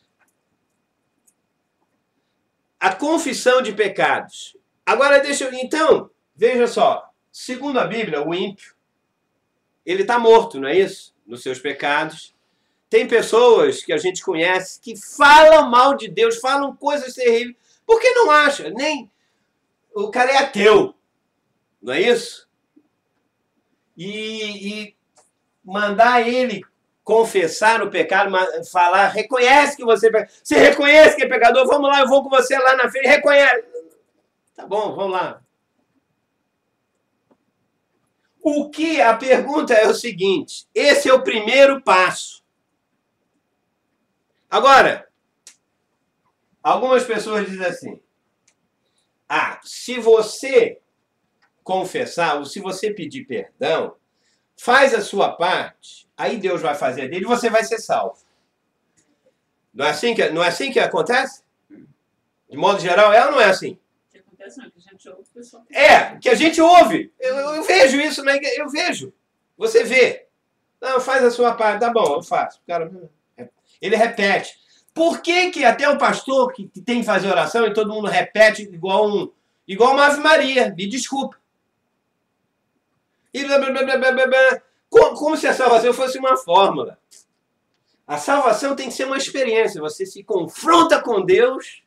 A confissão de pecados. Agora então, veja só, segundo a Bíblia, o ímpio, ele está morto, não é isso? Nos seus pecados. Tem pessoas que a gente conhece que falam mal de Deus, falam coisas terríveis, porque não acha, nem... O cara é ateu, não é isso? E mandar ele confessar o pecado, falar, reconhece que você é pecador. Você reconhece que é pecador? Vamos lá, eu vou com você lá na frente, reconhece. Tá bom, vamos lá. A pergunta é o seguinte, esse é o primeiro passo. Agora, algumas pessoas dizem assim, se você confessar, ou se você pedir perdão, faz a sua parte, aí Deus vai fazer a dele e você vai ser salvo. Não é assim que acontece? De modo geral, ou não é assim? Que acontece não, que a gente ouve o pessoal. Que a gente ouve. Eu vejo isso, né? Eu vejo. Você vê. Não, faz a sua parte. Tá bom, eu faço. O cara, ele repete. Por que até o pastor que tem que fazer oração e todo mundo repete igual uma Ave Maria? Me desculpa. E como se a salvação fosse uma fórmula. A salvação tem que ser uma experiência. Você se confronta com Deus.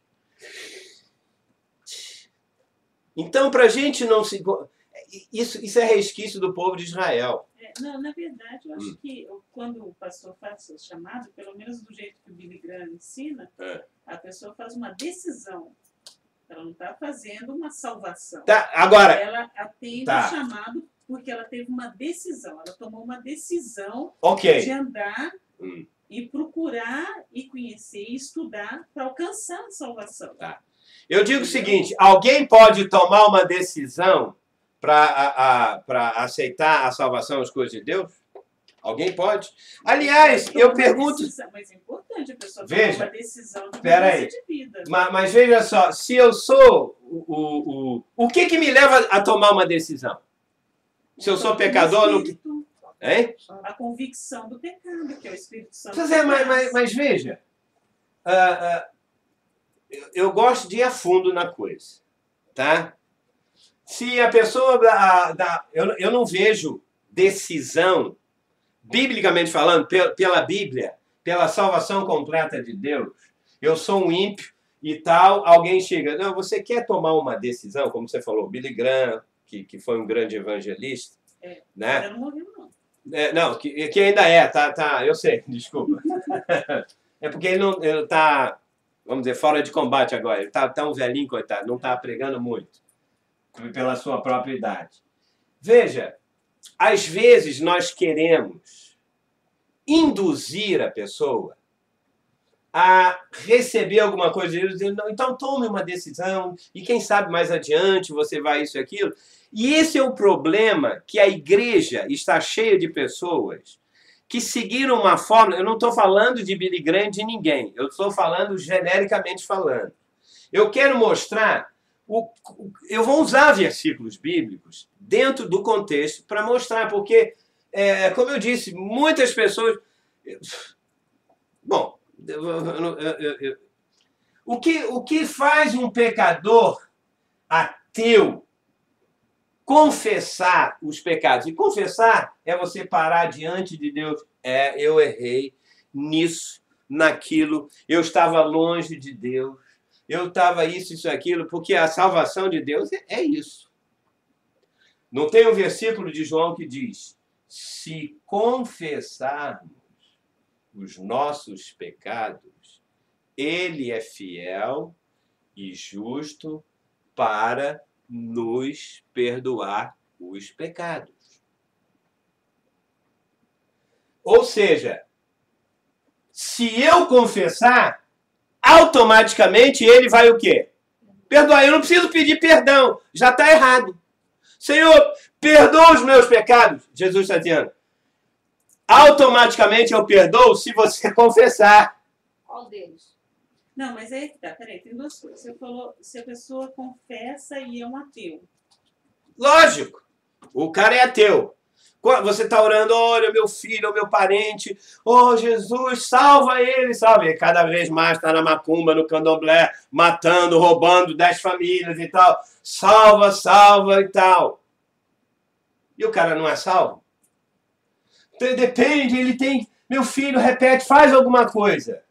Então, para a gente não se... Isso é resquício do povo de Israel. Não, na verdade, eu acho que quando o pastor faz o chamado, pelo menos do jeito que o Billy Graham ensina, a pessoa faz uma decisão. Ela não está fazendo uma salvação. Tá, agora... Ela atende o chamado porque ela teve uma decisão. Ela tomou uma decisão de andar e procurar e conhecer e estudar para alcançar a salvação. Tá. Eu digo o seguinte, alguém pode tomar uma decisão para aceitar a salvação, as coisas de Deus? Alguém pode? Aliás, eu pergunto... Mas é importante a pessoa tomar uma decisão de mudança de vida. Mas veja só, se eu sou... O que me leva a tomar uma decisão? Se eu sou pecador... Hein? A convicção do pecado, que é o Espírito Santo. Mas veja... Eu gosto de ir a fundo na coisa, tá? Se a pessoa... eu não vejo decisão, biblicamente falando, pela Bíblia, pela salvação completa de Deus. Eu sou um ímpio e tal, alguém chega... Não, você quer tomar uma decisão, como você falou, Billy Graham, que foi um grande evangelista, né? Eu não morreu, não. Não, que ainda tá, eu sei, desculpa. É porque ele não tá... Vamos dizer, fora de combate agora. Ele está tão velhinho, coitado, não está pregando muito. Pela sua própria idade. Veja, às vezes nós queremos induzir a pessoa a receber alguma coisa de Deus, dizendo, então tome uma decisão, e quem sabe mais adiante você vai isso e aquilo. E esse é o problema, que a igreja está cheia de pessoas que seguiram uma forma... Eu não estou falando de Billy Graham de ninguém. Eu estou falando genericamente falando. Eu quero mostrar Eu vou usar versículos bíblicos dentro do contexto para mostrar, porque, como eu disse, muitas pessoas... Bom, o que faz um pecador ateu confessar os pecados? E confessar é você parar diante de Deus. Eu errei nisso, naquilo, eu estava longe de Deus, eu estava isso, aquilo, porque a salvação de Deus é isso. Não tem um versículo de João que diz: se confessarmos os nossos pecados, Ele é fiel e justo para nos perdoar os pecados. Ou seja, se eu confessar, automaticamente Ele vai o quê? Perdoar. Eu não preciso pedir perdão, já está errado. Senhor, perdoa os meus pecados. Jesus está dizendo. Automaticamente eu perdoo se você confessar. Qual deles? Não, mas aí tá, peraí, tem duas coisas. Você falou se a pessoa confessa e é um ateu. Lógico, o cara é ateu. Você está orando, olha, meu filho, meu parente, oh Jesus, salva ele, salva ele. Cada vez mais está na macumba, no candomblé, matando, roubando 10 famílias e tal. Salva, salva e tal. E o cara não é salvo? Depende, ele tem... Meu filho, repete, faz alguma coisa.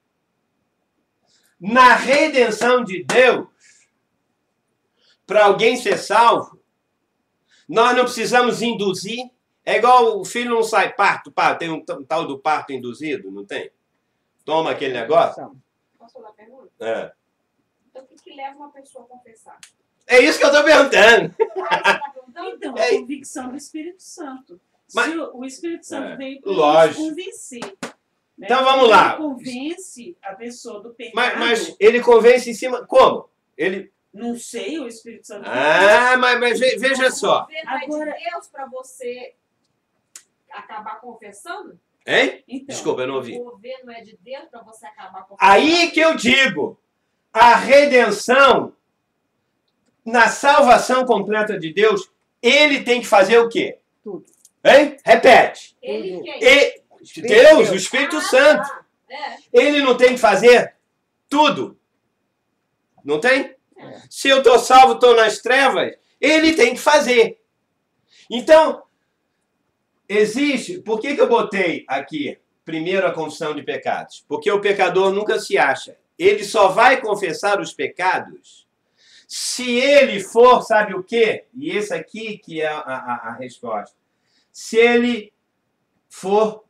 Na redenção de Deus, para alguém ser salvo, nós não precisamos induzir. É igual o filho não sai parto, tem um tal do parto induzido, não tem? Toma aquele negócio. Posso fazer uma pergunta? Então, o que leva uma pessoa a confessar? É isso que eu estou perguntando. Então, a convicção do Espírito Santo. Mas, se o Espírito Santo veio para nos convencer. Né? Então vamos lá. Ele convence a pessoa do pecado. Mas ele convence em cima... Como? Ele... Não sei, o Espírito Santo... Mas veja só. O governo é de Deus para você acabar confessando? Hein? Então, desculpa, eu não ouvi. O governo é de Deus para você acabar confessando? Aí que eu digo. A redenção, na salvação completa de Deus, ele tem que fazer o quê? Tudo. Hein? Repete. Ele quem? Deus, o Espírito Santo. Ele não tem que fazer tudo. Não tem? Se eu estou salvo, estou nas trevas, ele tem que fazer. Então, existe... Por que eu botei aqui, primeiro, a confissão de pecados? Porque o pecador nunca se acha. Ele só vai confessar os pecados se ele for, sabe o quê? E esse aqui que é a resposta. Se ele for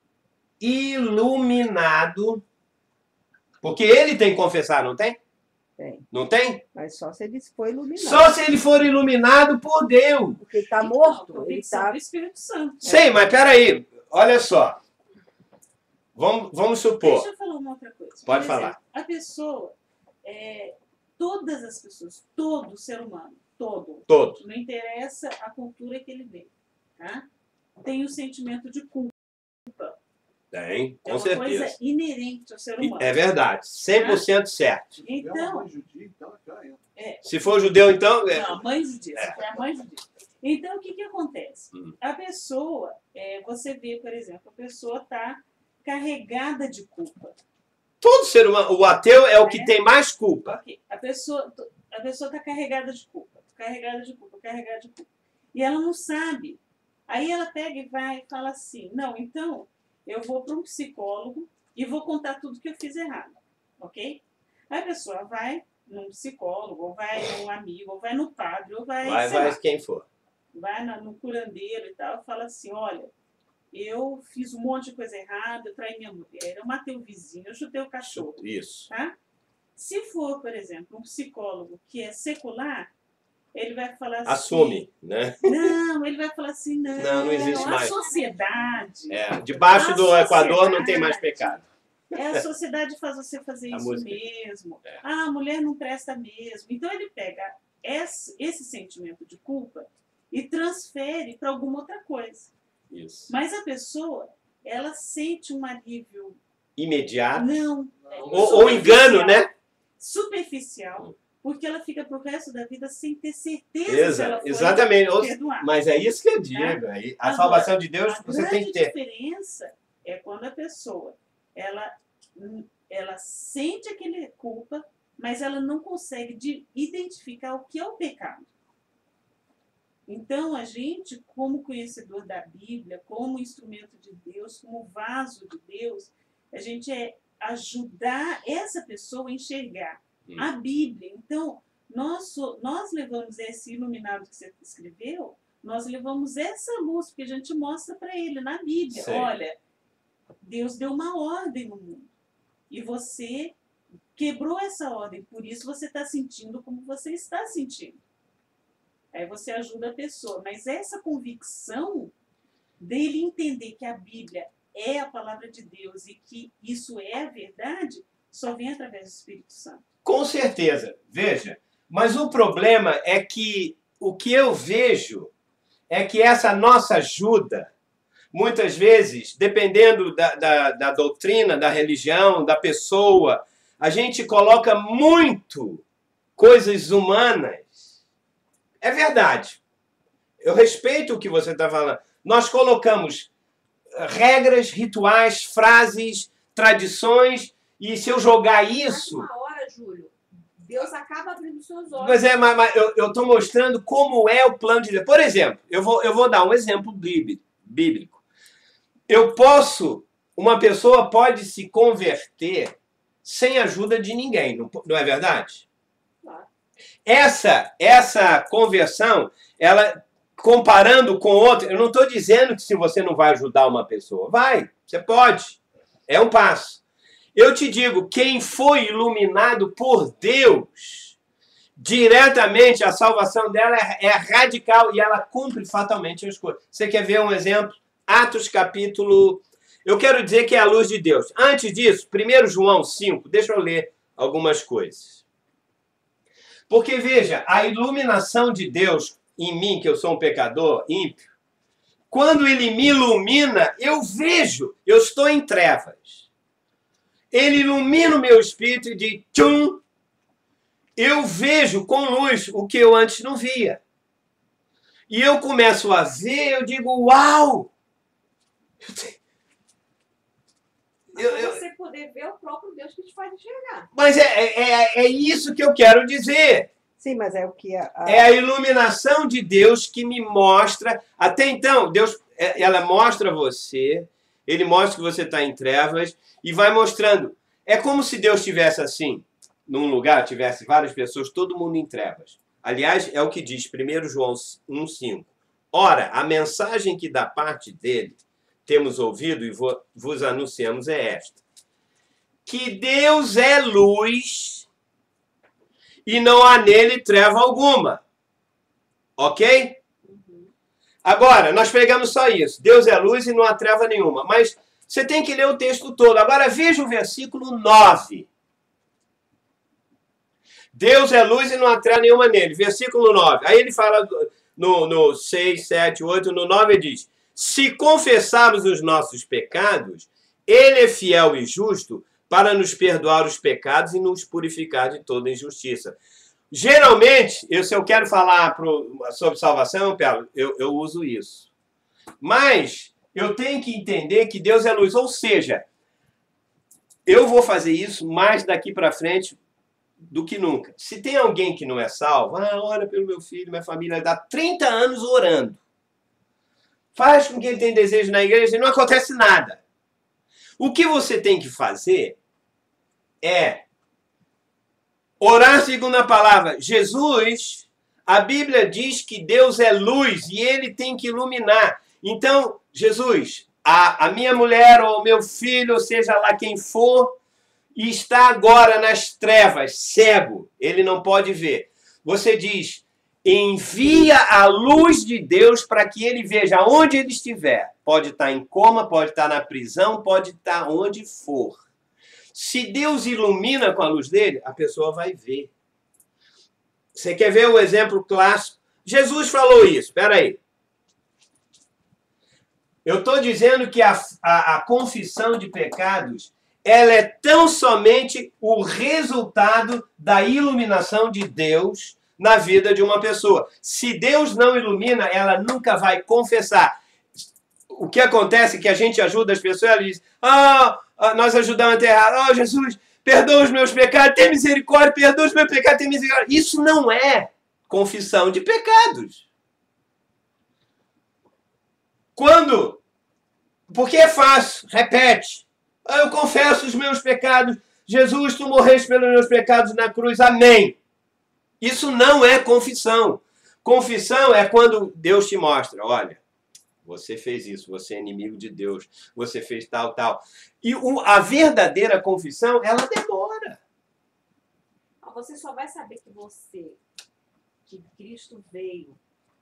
iluminado, porque ele tem que confessar, não tem? Tem. Não tem? Mas só se ele for iluminado. Só se ele for iluminado por Deus. Porque ele está morto. Não, ele está... do Espírito Santo. Sei, mas peraí. Olha só. Vamos supor. Deixa eu falar uma outra coisa. Pode falar. A pessoa, todas as pessoas, todo ser humano, todo, não interessa a cultura que ele vem, tá? Tem o sentimento de culpa. Tem, com certeza. É uma coisa inerente ao ser humano. É verdade, 100% certo. Então, se for judeu, então... Não, mãe judia, se for a mãe judia. Então, o que acontece? A pessoa, você vê, por exemplo, a pessoa está carregada de culpa. Todo ser humano, o ateu é o que tem mais culpa. Okay. A pessoa está carregada de culpa, carregada de culpa. E ela não sabe. Aí ela pega e vai e fala assim, não, então eu vou para um psicólogo e vou contar tudo que eu fiz errado, ok? Aí a pessoa vai num psicólogo, ou vai num amigo, ou vai no padre, ou vai quem for. Vai no curandeiro e tal, fala assim, olha, eu fiz um monte de coisa errada, eu traí minha mulher, eu matei o vizinho, eu chutei o cachorro. Isso. Tá? Se for, por exemplo, um psicólogo que é secular, ele vai falar assim... Assume, né? Não, ele vai falar assim, não existe mais. A sociedade... debaixo do Equador não tem mais pecado. A sociedade faz você fazer isso mesmo. A mulher não presta mesmo. Então ele pega esse sentimento de culpa e transfere para alguma outra coisa. Isso. Mas a pessoa, ela sente um alívio... Imediato? Não. Ou engano, né? Superficial. Porque ela fica pro resto da vida sem ter certeza se ela foi exatamente. perdoada. Mas é isso que eu digo. A salvação de Deus você tem que ter. A grande diferença é quando a pessoa ela sente aquela culpa, mas ela não consegue identificar o que é o pecado. Então, a gente, como conhecedor da Bíblia, como instrumento de Deus, como vaso de Deus, a gente ajudar essa pessoa a enxergar a Bíblia. Então, nós levamos esse iluminado que você escreveu, nós levamos essa luz, porque a gente mostra para ele na Bíblia. Sim. Olha, Deus deu uma ordem no mundo. E você quebrou essa ordem, por isso você está sentindo como você está sentindo. Aí você ajuda a pessoa. Mas essa convicção dele entender que a Bíblia é a palavra de Deus e que isso é a verdade, só vem através do Espírito Santo. Com certeza. Veja, mas o problema é que o que eu vejo é que essa nossa ajuda, muitas vezes, dependendo da doutrina, da religião, da pessoa, a gente coloca muito coisas humanas. É verdade. Eu respeito o que você está falando. Nós colocamos regras, rituais, frases, tradições, e se eu jogar isso... Uma hora, Júlio, Deus acaba abrindo seus olhos. Mas eu estou mostrando como é o plano de Deus. Por exemplo, eu vou dar um exemplo bíblico. Uma pessoa pode se converter sem ajuda de ninguém, não é verdade? Essa conversão, ela, comparando com outra, eu não estou dizendo que se você não vai ajudar uma pessoa, você pode, é um passo. Eu te digo, quem foi iluminado por Deus, diretamente, a salvação dela é radical e ela cumpre fatalmente as coisas. Você quer ver um exemplo? Atos capítulo... Eu quero dizer que é a luz de Deus. Antes disso, 1 João 5, deixa eu ler algumas coisas. Porque, veja, a iluminação de Deus em mim, que eu sou um pecador ímpio, quando Ele me ilumina, eu vejo, eu estou em trevas. Ele ilumina o meu espírito e diz, tchum, eu vejo com luz o que eu antes não via. E eu começo a ver, eu digo, uau! Você poder ver o próprio Deus que te faz enxergar. Mas é isso que eu quero dizer. Sim, mas é o que É a iluminação de Deus que me mostra. Até então, Deus, ela mostra você, Ele mostra que você está em trevas e vai mostrando. É como se Deus estivesse assim, num lugar, tivesse várias pessoas, todo mundo em trevas. Aliás, é o que diz 1 João 1,5. Ora, a mensagem que da parte dele temos ouvido e vos anunciamos é esta. Que Deus é luz e não há nele treva alguma. Ok? Agora, nós pegamos só isso. Deus é luz e não há treva nenhuma. Mas você tem que ler o texto todo. Agora veja o versículo 9. Deus é luz e não há treva nenhuma nele. Versículo 9. Aí ele fala no 6, 7, 8, no 9 ele diz: se confessarmos os nossos pecados, Ele é fiel e justo para nos perdoar os pecados e nos purificar de toda injustiça. Geralmente, se eu quero falar sobre salvação, eu uso isso. Mas eu tenho que entender que Deus é luz. Ou seja, eu vou fazer isso mais daqui para frente do que nunca. Se tem alguém que não é salvo, ora pelo meu filho, minha família, dá 30 anos orando. Faz com que ele tenha desejo na igreja e não acontece nada. O que você tem que fazer é orar segundo a palavra. Jesus, a Bíblia diz que Deus é luz e Ele tem que iluminar. Então, Jesus, a minha mulher ou meu filho, ou seja lá quem for, está agora nas trevas, cego, ele não pode ver. Você diz, envia a luz de Deus para que ele veja onde ele estiver. Pode estar em coma, pode estar na prisão, pode estar onde for. Se Deus ilumina com a luz dele, a pessoa vai ver. Você quer ver o exemplo clássico? Jesus falou isso, espera aí. Eu estou dizendo que a confissão de pecados ela é tão somente o resultado da iluminação de Deus na vida de uma pessoa. Se Deus não ilumina, ela nunca vai confessar. O que acontece é que a gente ajuda as pessoas, ela diz, nós ajudamos a enterrar, Jesus, perdoa os meus pecados, tem misericórdia, perdoa os meus pecados, tem misericórdia. Isso não é confissão de pecados. Quando? Porque é fácil, repete. Eu confesso os meus pecados, Jesus, tu morreste pelos meus pecados na cruz, amém. Isso não é confissão. Confissão é quando Deus te mostra, olha, você fez isso, você é inimigo de Deus, você fez tal, tal. E a verdadeira confissão, ela demora. Você só vai saber que Cristo veio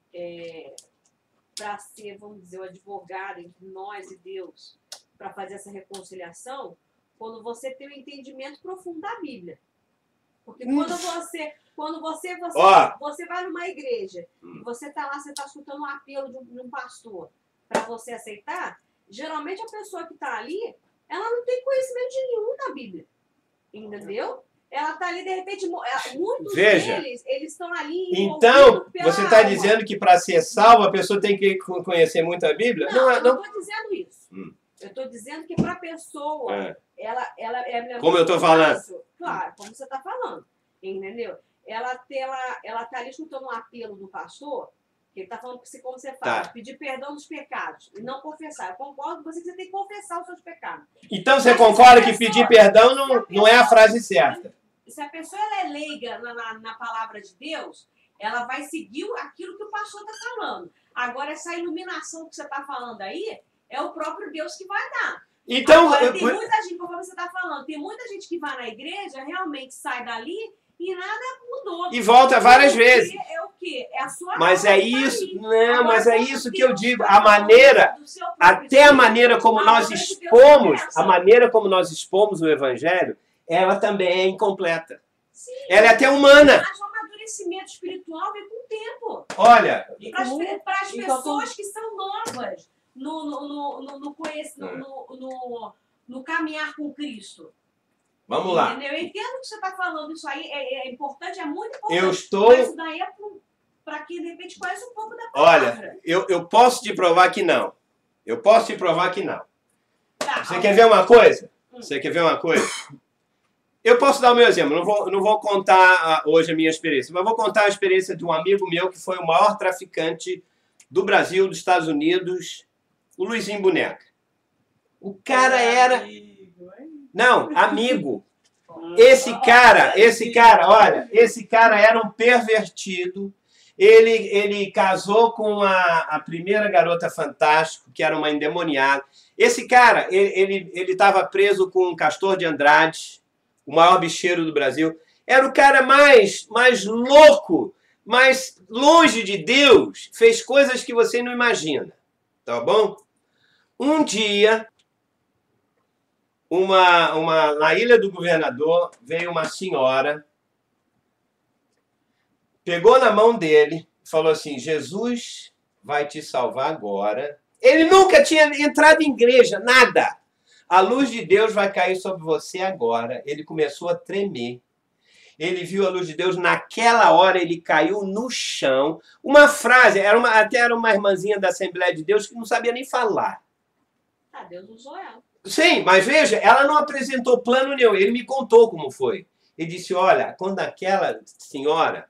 para ser, vamos dizer, o advogado entre nós e Deus, para fazer essa reconciliação, quando você tem um entendimento profundo da Bíblia. Porque quando você vai numa igreja, você está lá, você está escutando um apelo de um pastor para você aceitar, geralmente a pessoa que está ali, ela não tem conhecimento de nenhum da Bíblia. Entendeu? Ela está ali, de repente, muitos deles, eles estão ali. Então, você está dizendo que para ser salvo, a pessoa tem que conhecer muito a Bíblia? Não, eu não estou dizendo isso. Eu estou dizendo que para a pessoa, ela é... Como eu estou falando? Claro, como você está falando. Entendeu? Ela está ali escutando um apelo do pastor, que ele está falando que, como você fala, pedir perdão dos pecados e não confessar. Eu concordo com você que você tem que confessar os seus pecados. Então você concorda que pedir perdão não é a frase certa? Se a pessoa ela é leiga na palavra de Deus, ela vai seguir aquilo que o pastor está falando. Agora, essa iluminação que você está falando aí, é o próprio Deus que vai dar. Então, agora, tem muita gente, como você está falando, tem muita gente que vai na igreja, realmente sai dali e nada mudou. E volta várias vezes. É o quê? É a sua Mas é isso, não, mas é isso que eu digo. A maneira, até a maneira como nós expomos o Evangelho, ela também é incompleta. Sim, ela é até humana. Mas o amadurecimento espiritual vem com o tempo. Olha, para as pessoas que são novas no caminhar com Cristo. Vamos lá. Entendeu? Eu entendo que você está falando, isso aí é importante, é muito importante. Eu estou... Mas isso daí é para quem, de repente, conhece um pouco da palavra. Olha, eu posso te provar que não. Eu posso te provar que não. Tá, você quer ver uma coisa? Você quer ver uma coisa? Eu posso dar o meu exemplo. Não vou contar hoje a minha experiência, mas vou contar a experiência de um amigo meu que foi o maior traficante do Brasil, dos Estados Unidos, o Luizinho Boneca. O cara era... Não, amigo. Esse cara, olha, esse cara era um pervertido. Ele casou com a primeira garota Fantástico, que era uma endemoniada. Esse cara, ele estava preso com o Castor de Andrade, o maior bicheiro do Brasil. Era o cara mais louco, mais longe de Deus. Fez coisas que você não imagina. Tá bom? Um dia... na Ilha do Governador, veio uma senhora, pegou na mão dele, falou assim, Jesus vai te salvar agora. Ele nunca tinha entrado em igreja, nada. A luz de Deus vai cair sobre você agora. Ele começou a tremer. Ele viu a luz de Deus, naquela hora ele caiu no chão. Uma frase, até era uma irmãzinha da Assembleia de Deus que não sabia nem falar. Deus usou ela. Sim, mas veja, ela não apresentou plano nenhum. Ele me contou como foi. Ele disse, olha, quando aquela senhora...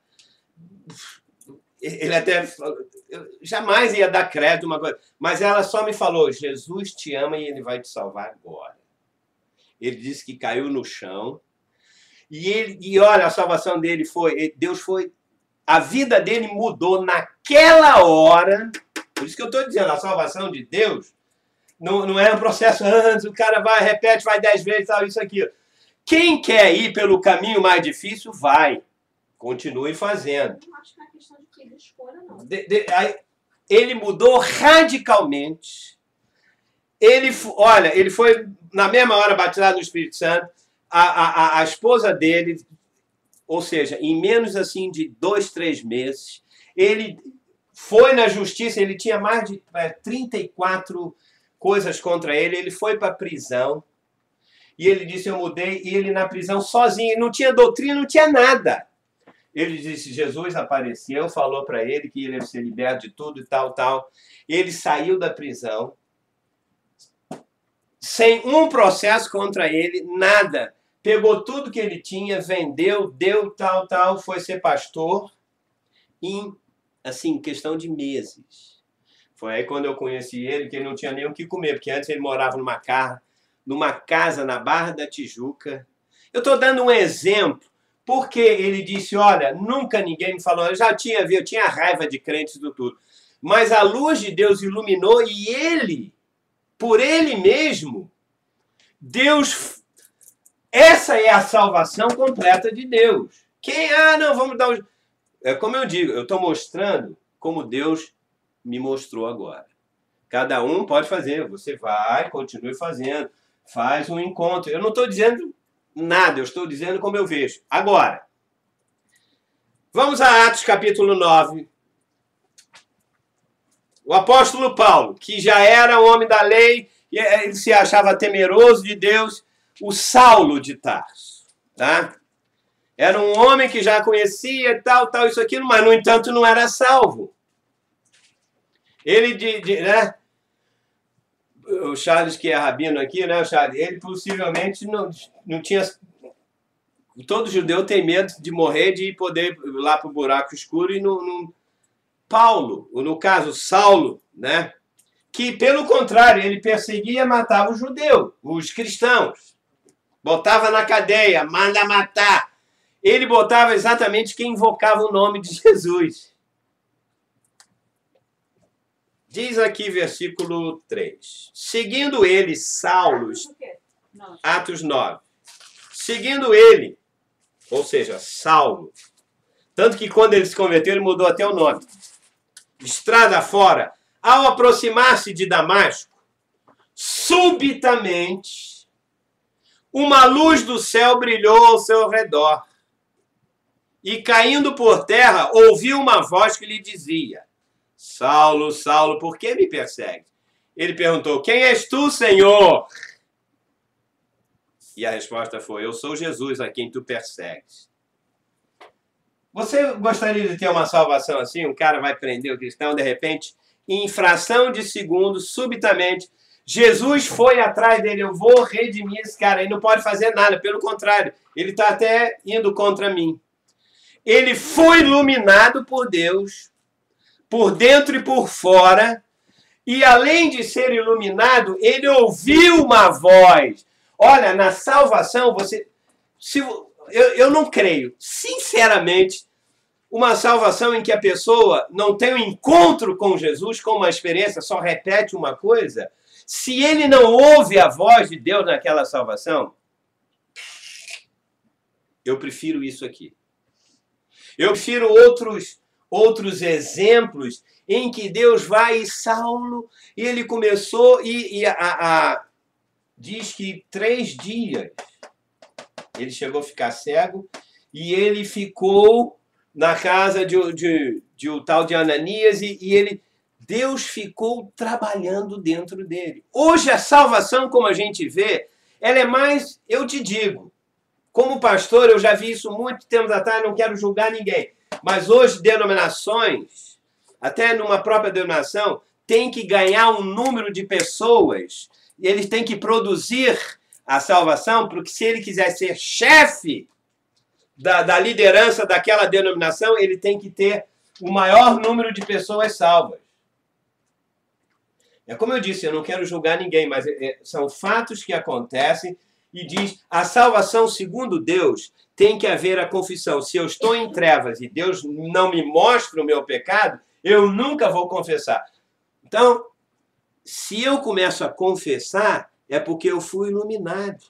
Ele até falou, eu jamais ia dar crédito uma coisa, mas ela só me falou, Jesus te ama e ele vai te salvar agora. Ele disse que caiu no chão. E olha, a salvação dele a vida dele mudou naquela hora. Por isso que eu estou dizendo, a salvação de Deus não é um processo antes, o cara repete, vai 10 vezes, tal, isso aqui. Quem quer ir pelo caminho mais difícil, vai. Continue fazendo. Eu não acho que é questão de escolha, não. Ele mudou radicalmente. Ele foi na mesma hora batizado no Espírito Santo. A esposa dele, ou seja, em menos assim de 2, 3 meses, ele foi na justiça, ele tinha mais de 34 coisas contra ele, ele foi para a prisão. E ele disse, eu mudei, e ele na prisão sozinho, não tinha doutrina, não tinha nada. Ele disse, Jesus apareceu, falou para ele que ele ia ser liberto de tudo e tal, tal. Ele saiu da prisão, sem um processo contra ele, nada. Pegou tudo que ele tinha, vendeu, deu tal, tal, foi ser pastor em, assim, questão de meses. Foi aí quando eu conheci ele, que ele não tinha nem o que comer, porque antes ele morava numa casa na Barra da Tijuca. Eu estou dando um exemplo, porque ele disse, olha, nunca ninguém me falou, eu tinha raiva de crentes do tudo, mas a luz de Deus iluminou e ele, por ele mesmo, Deus, essa é a salvação completa de Deus. Não, vamos dar um... É como eu digo, eu estou mostrando como Deus me mostrou agora. Cada um pode fazer, você vai, continue fazendo, faz um encontro. Eu não estou dizendo nada, eu estou dizendo como eu vejo. Agora, vamos a Atos capítulo 9. O apóstolo Paulo, que já era um homem da lei, ele se achava temeroso de Deus, o Saulo de Tarso, tá? Era um homem que já conhecia tal, isso, aquilo, mas, no entanto, não era salvo. Ele, né? O Charles, que é rabino aqui, né, Charles? Ele possivelmente não tinha... Todo judeu tem medo de morrer, de poder ir lá para o buraco escuro e não... Paulo, ou no caso, Saulo, né? Que, pelo contrário, ele perseguia e matava os judeus, os cristãos. Botava na cadeia, manda matar. Ele botava exatamente quem invocava o nome de Jesus. Diz aqui, versículo 3. Seguindo ele, Saulo... Atos 9. Seguindo ele, ou seja, Saulo. Tanto que quando ele se converteu, ele mudou até o nome. Estrada fora. Ao aproximar-se de Damasco, subitamente, uma luz do céu brilhou ao seu redor. E caindo por terra, ouviu uma voz que lhe dizia: Saulo, Saulo, por que me persegue? Ele perguntou: quem és tu, Senhor? E a resposta foi: eu sou Jesus a quem tu persegues. Você gostaria de ter uma salvação assim? Um cara vai prender o cristão, de repente, em fração de segundos, subitamente, Jesus foi atrás dele: eu vou redimir esse cara, ele não pode fazer nada, pelo contrário, ele está até indo contra mim. Ele foi iluminado por Deus, por dentro e por fora, e além de ser iluminado, ele ouviu uma voz. Olha, na salvação, eu não creio, sinceramente, uma salvação em que a pessoa não tem um encontro com Jesus, com uma experiência, só repete uma coisa, se ele não ouve a voz de Deus naquela salvação, eu prefiro isso aqui. Eu prefiro outros exemplos em que Deus vai e Saulo, e ele começou, diz que 3 dias ele chegou a ficar cego, e ele ficou na casa de um tal de Ananias, e Deus ficou trabalhando dentro dele. Hoje a salvação, como a gente vê, ela é mais, eu te digo, como pastor, eu já vi isso muito tempo atrás, não quero julgar ninguém. Mas hoje, denominações, até numa própria denominação, tem que ganhar um número de pessoas. E eles têm que produzir a salvação, porque se ele quiser ser chefe da liderança daquela denominação, ele tem que ter o maior número de pessoas salvas. É como eu disse, eu não quero julgar ninguém, mas são fatos que acontecem. E diz, a salvação segundo Deus tem que haver a confissão. Se eu estou em trevas e Deus não me mostra o meu pecado, eu nunca vou confessar. Então, se eu começo a confessar, é porque eu fui iluminado.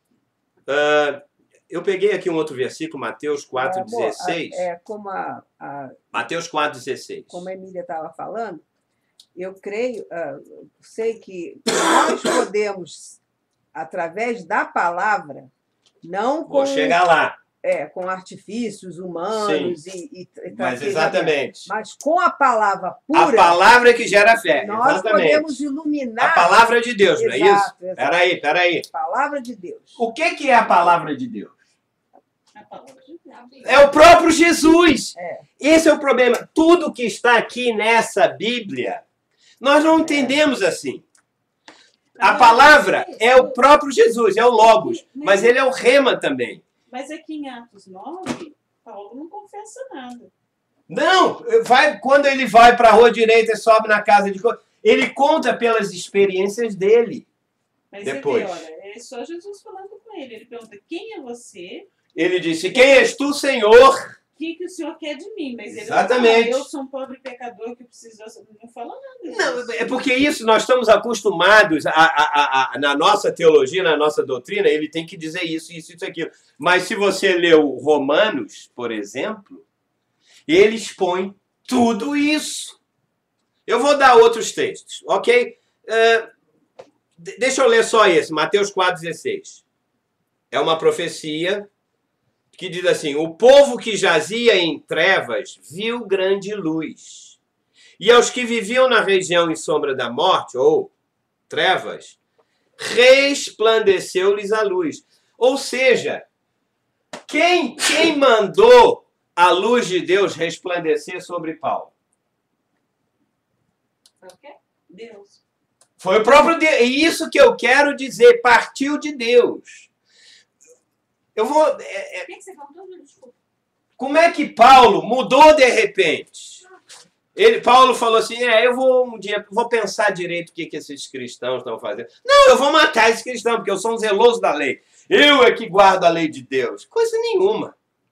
Eu peguei aqui um outro versículo, Mateus 4,16. Como Mateus 4,16. Como a Emília estava falando, eu creio, sei que nós podemos... através da palavra, não com... Vou chegar lá. com artifícios humanos mas exatamente. Mas com a palavra pura... A palavra que gera fé, nós exatamente. podemos iluminar... A palavra de Deus, não é isso? Exato. Peraí. A palavra de Deus. O que é a palavra de Deus? A palavra de Deus. É o próprio Jesus. Esse é o problema. Tudo que está aqui nessa Bíblia, nós não entendemos assim. A palavra é o próprio Jesus, é o Logos, mas ele é o Rema também. Mas aqui em Atos 9, Paulo não confessa nada. Não, quando ele vai para a rua direita e sobe na casa de... Ele conta pelas experiências dele. Mas depois. Olha, é só Jesus falando com ele. Ele pergunta, quem é você? Ele disse, quem és tu, Senhor? O que o Senhor quer de mim? Mas ele exatamente. Não fala, eu sou um pobre pecador que preciso... Não fala nada. Não, é porque isso nós estamos acostumados na nossa teologia, na nossa doutrina, ele tem que dizer isso, aquilo. Mas se você leu Romanos, por exemplo, ele expõe tudo isso. Eu vou dar outros textos, ok? Deixa eu ler só esse, Mateus 4,16. É uma profecia que diz assim, o povo que jazia em trevas viu grande luz. E aos que viviam na região em sombra da morte, ou trevas, resplandeceu-lhes a luz. Ou seja, quem mandou a luz de Deus resplandecer sobre Paulo? Foi o quê? Deus. Foi o próprio Deus. É isso que eu quero dizer, partiu de Deus. Eu vou... O que você falou? Desculpa. Como é que Paulo mudou de repente? Paulo falou assim, eu vou pensar direito o que esses cristãos estão fazendo. Não, eu vou matar esses cristãos, porque eu sou um zeloso da lei. Eu é que guardo a lei de Deus. Coisa nenhuma.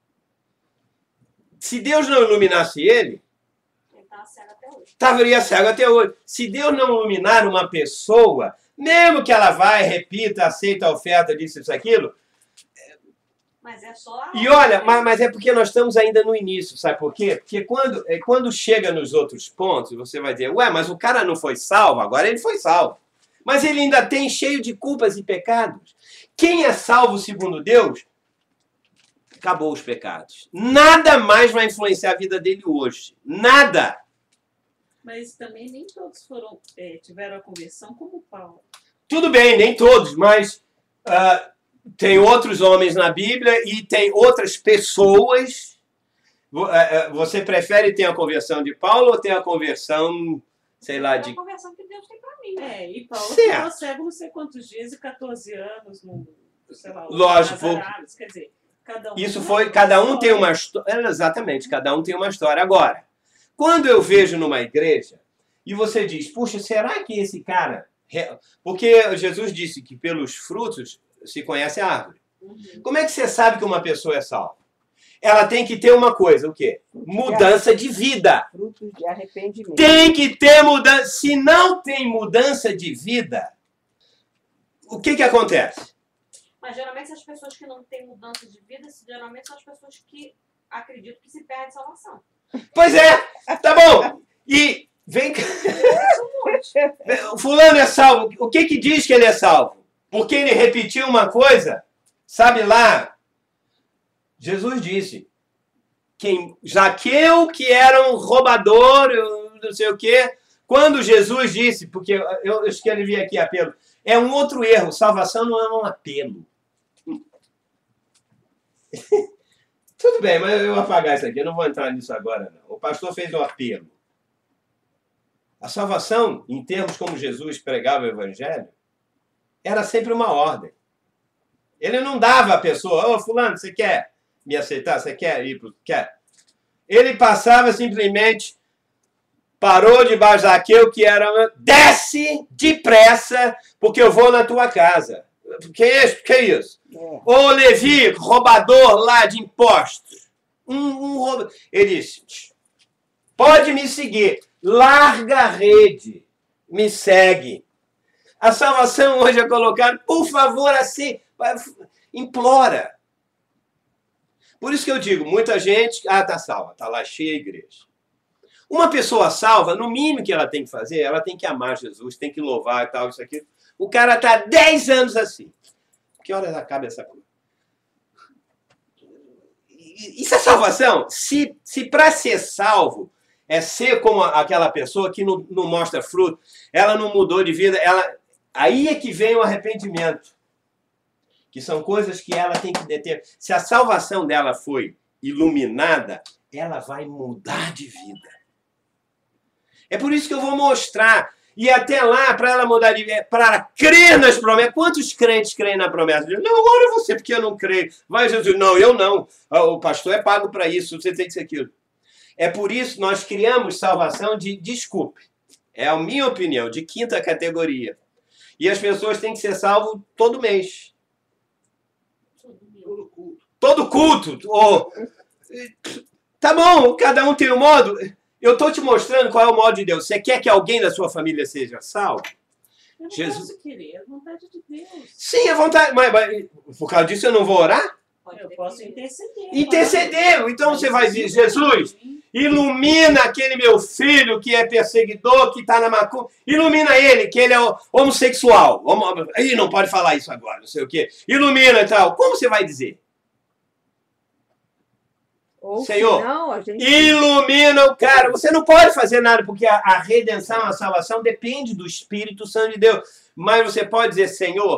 Se Deus não iluminasse ele estaria cego até hoje. Se Deus não iluminar uma pessoa, mesmo que ela vai, repita, aceita a oferta, disso, isso, aquilo... Mas é só... E olha, mas é porque nós estamos ainda no início, sabe por quê? Porque quando chega nos outros pontos, você vai dizer, mas o cara não foi salvo, agora ele foi salvo. Mas ele ainda tem cheio de culpas e pecados. Quem é salvo segundo Deus, acabou os pecados. Nada mais vai influenciar a vida dele hoje. Nada. Mas também nem todos tiveram a conversão como Paulo. Tudo bem, nem todos, mas... tem outros homens na Bíblia e tem outras pessoas. Você prefere ter a conversão de Paulo ou ter a conversão, sei lá, de... É a conversão que Deus tem para mim. E Paulo ficou cego não sei quantos dias e 14 anos no, sei lá, lógico. Quer dizer, cada um tem uma história. Exatamente, cada um tem uma história. Agora, quando eu vejo numa igreja e você diz, puxa, será que esse cara... Porque Jesus disse que pelos frutos se conhece a árvore. Como é que você sabe que uma pessoa é salva? Ela tem que ter uma coisa, o quê? Mudança de vida. Frutos de arrependimento. Tem que ter mudança. Se não tem mudança de vida, o que acontece? Mas geralmente as pessoas que não têm mudança de vida, geralmente são as pessoas que acreditam que se perde salvação. Pois é, tá bom. E vem cá. Fulano é salvo. O que diz que ele é salvo? Porque ele repetiu uma coisa, sabe lá, Jesus disse, Zaqueu, que era um roubador, não sei o quê, quando Jesus disse, porque eu escrevi aqui apelo, é um outro erro, salvação não é um apelo. Tudo bem, mas eu vou apagar isso aqui, eu não vou entrar nisso agora, não. O pastor fez um apelo. A salvação, em termos como Jesus pregava o evangelho, era sempre uma ordem. Ele não dava a pessoa, fulano, você quer me aceitar? Você quer ir para... Quer? Ele passava simplesmente, parou de Zaqueu, que era desce depressa, porque eu vou na tua casa. Que é isso? Ô Levi, roubador lá de impostos. Ele disse, pode me seguir, larga a rede, me segue. A salvação hoje é colocada, por favor, assim, implora. Por isso que eu digo, muita gente, tá salva, tá lá cheia a igreja. Uma pessoa salva, no mínimo que ela tem que fazer, ela tem que amar Jesus, tem que louvar e tal, isso aqui. O cara tá 10 anos assim. Que horas acaba essa coisa? Isso é salvação? Se para ser salvo é ser como aquela pessoa que não mostra fruto, ela não mudou de vida, aí é que vem o arrependimento. Que são coisas que ela tem que deter. Se a salvação dela foi iluminada, ela vai mudar de vida. É por isso que eu vou mostrar. E até lá, para ela mudar de vida, para ela crer nas promessas. Quantos crentes creem na promessa? Não, ora você, porque eu não creio. Vai Jesus, não, eu não. O pastor é pago para isso, você tem que ser aquilo. É por isso que nós criamos salvação de desculpe. É a minha opinião, de quinta categoria. E as pessoas têm que ser salvas todo mês. Todo culto. Tá bom, cada um tem um modo. Eu estou te mostrando qual é o modo de Deus. Você quer que alguém da sua família seja salvo? Eu não posso querer, é a vontade de Deus. Sim, é vontade. Mas por causa disso eu não vou orar? Eu posso interceder. Interceder. Então você vai dizer, Jesus, ilumina aquele meu filho que é perseguidor, que está na macumba. Ilumina ele, que ele é homossexual. Ih, não pode falar isso agora, não sei o quê. Ilumina e tal. Como você vai dizer? Senhor, não, ilumina o cara. Você não pode fazer nada, porque a redenção, a salvação depende do Espírito Santo de Deus. Mas você pode dizer, Senhor,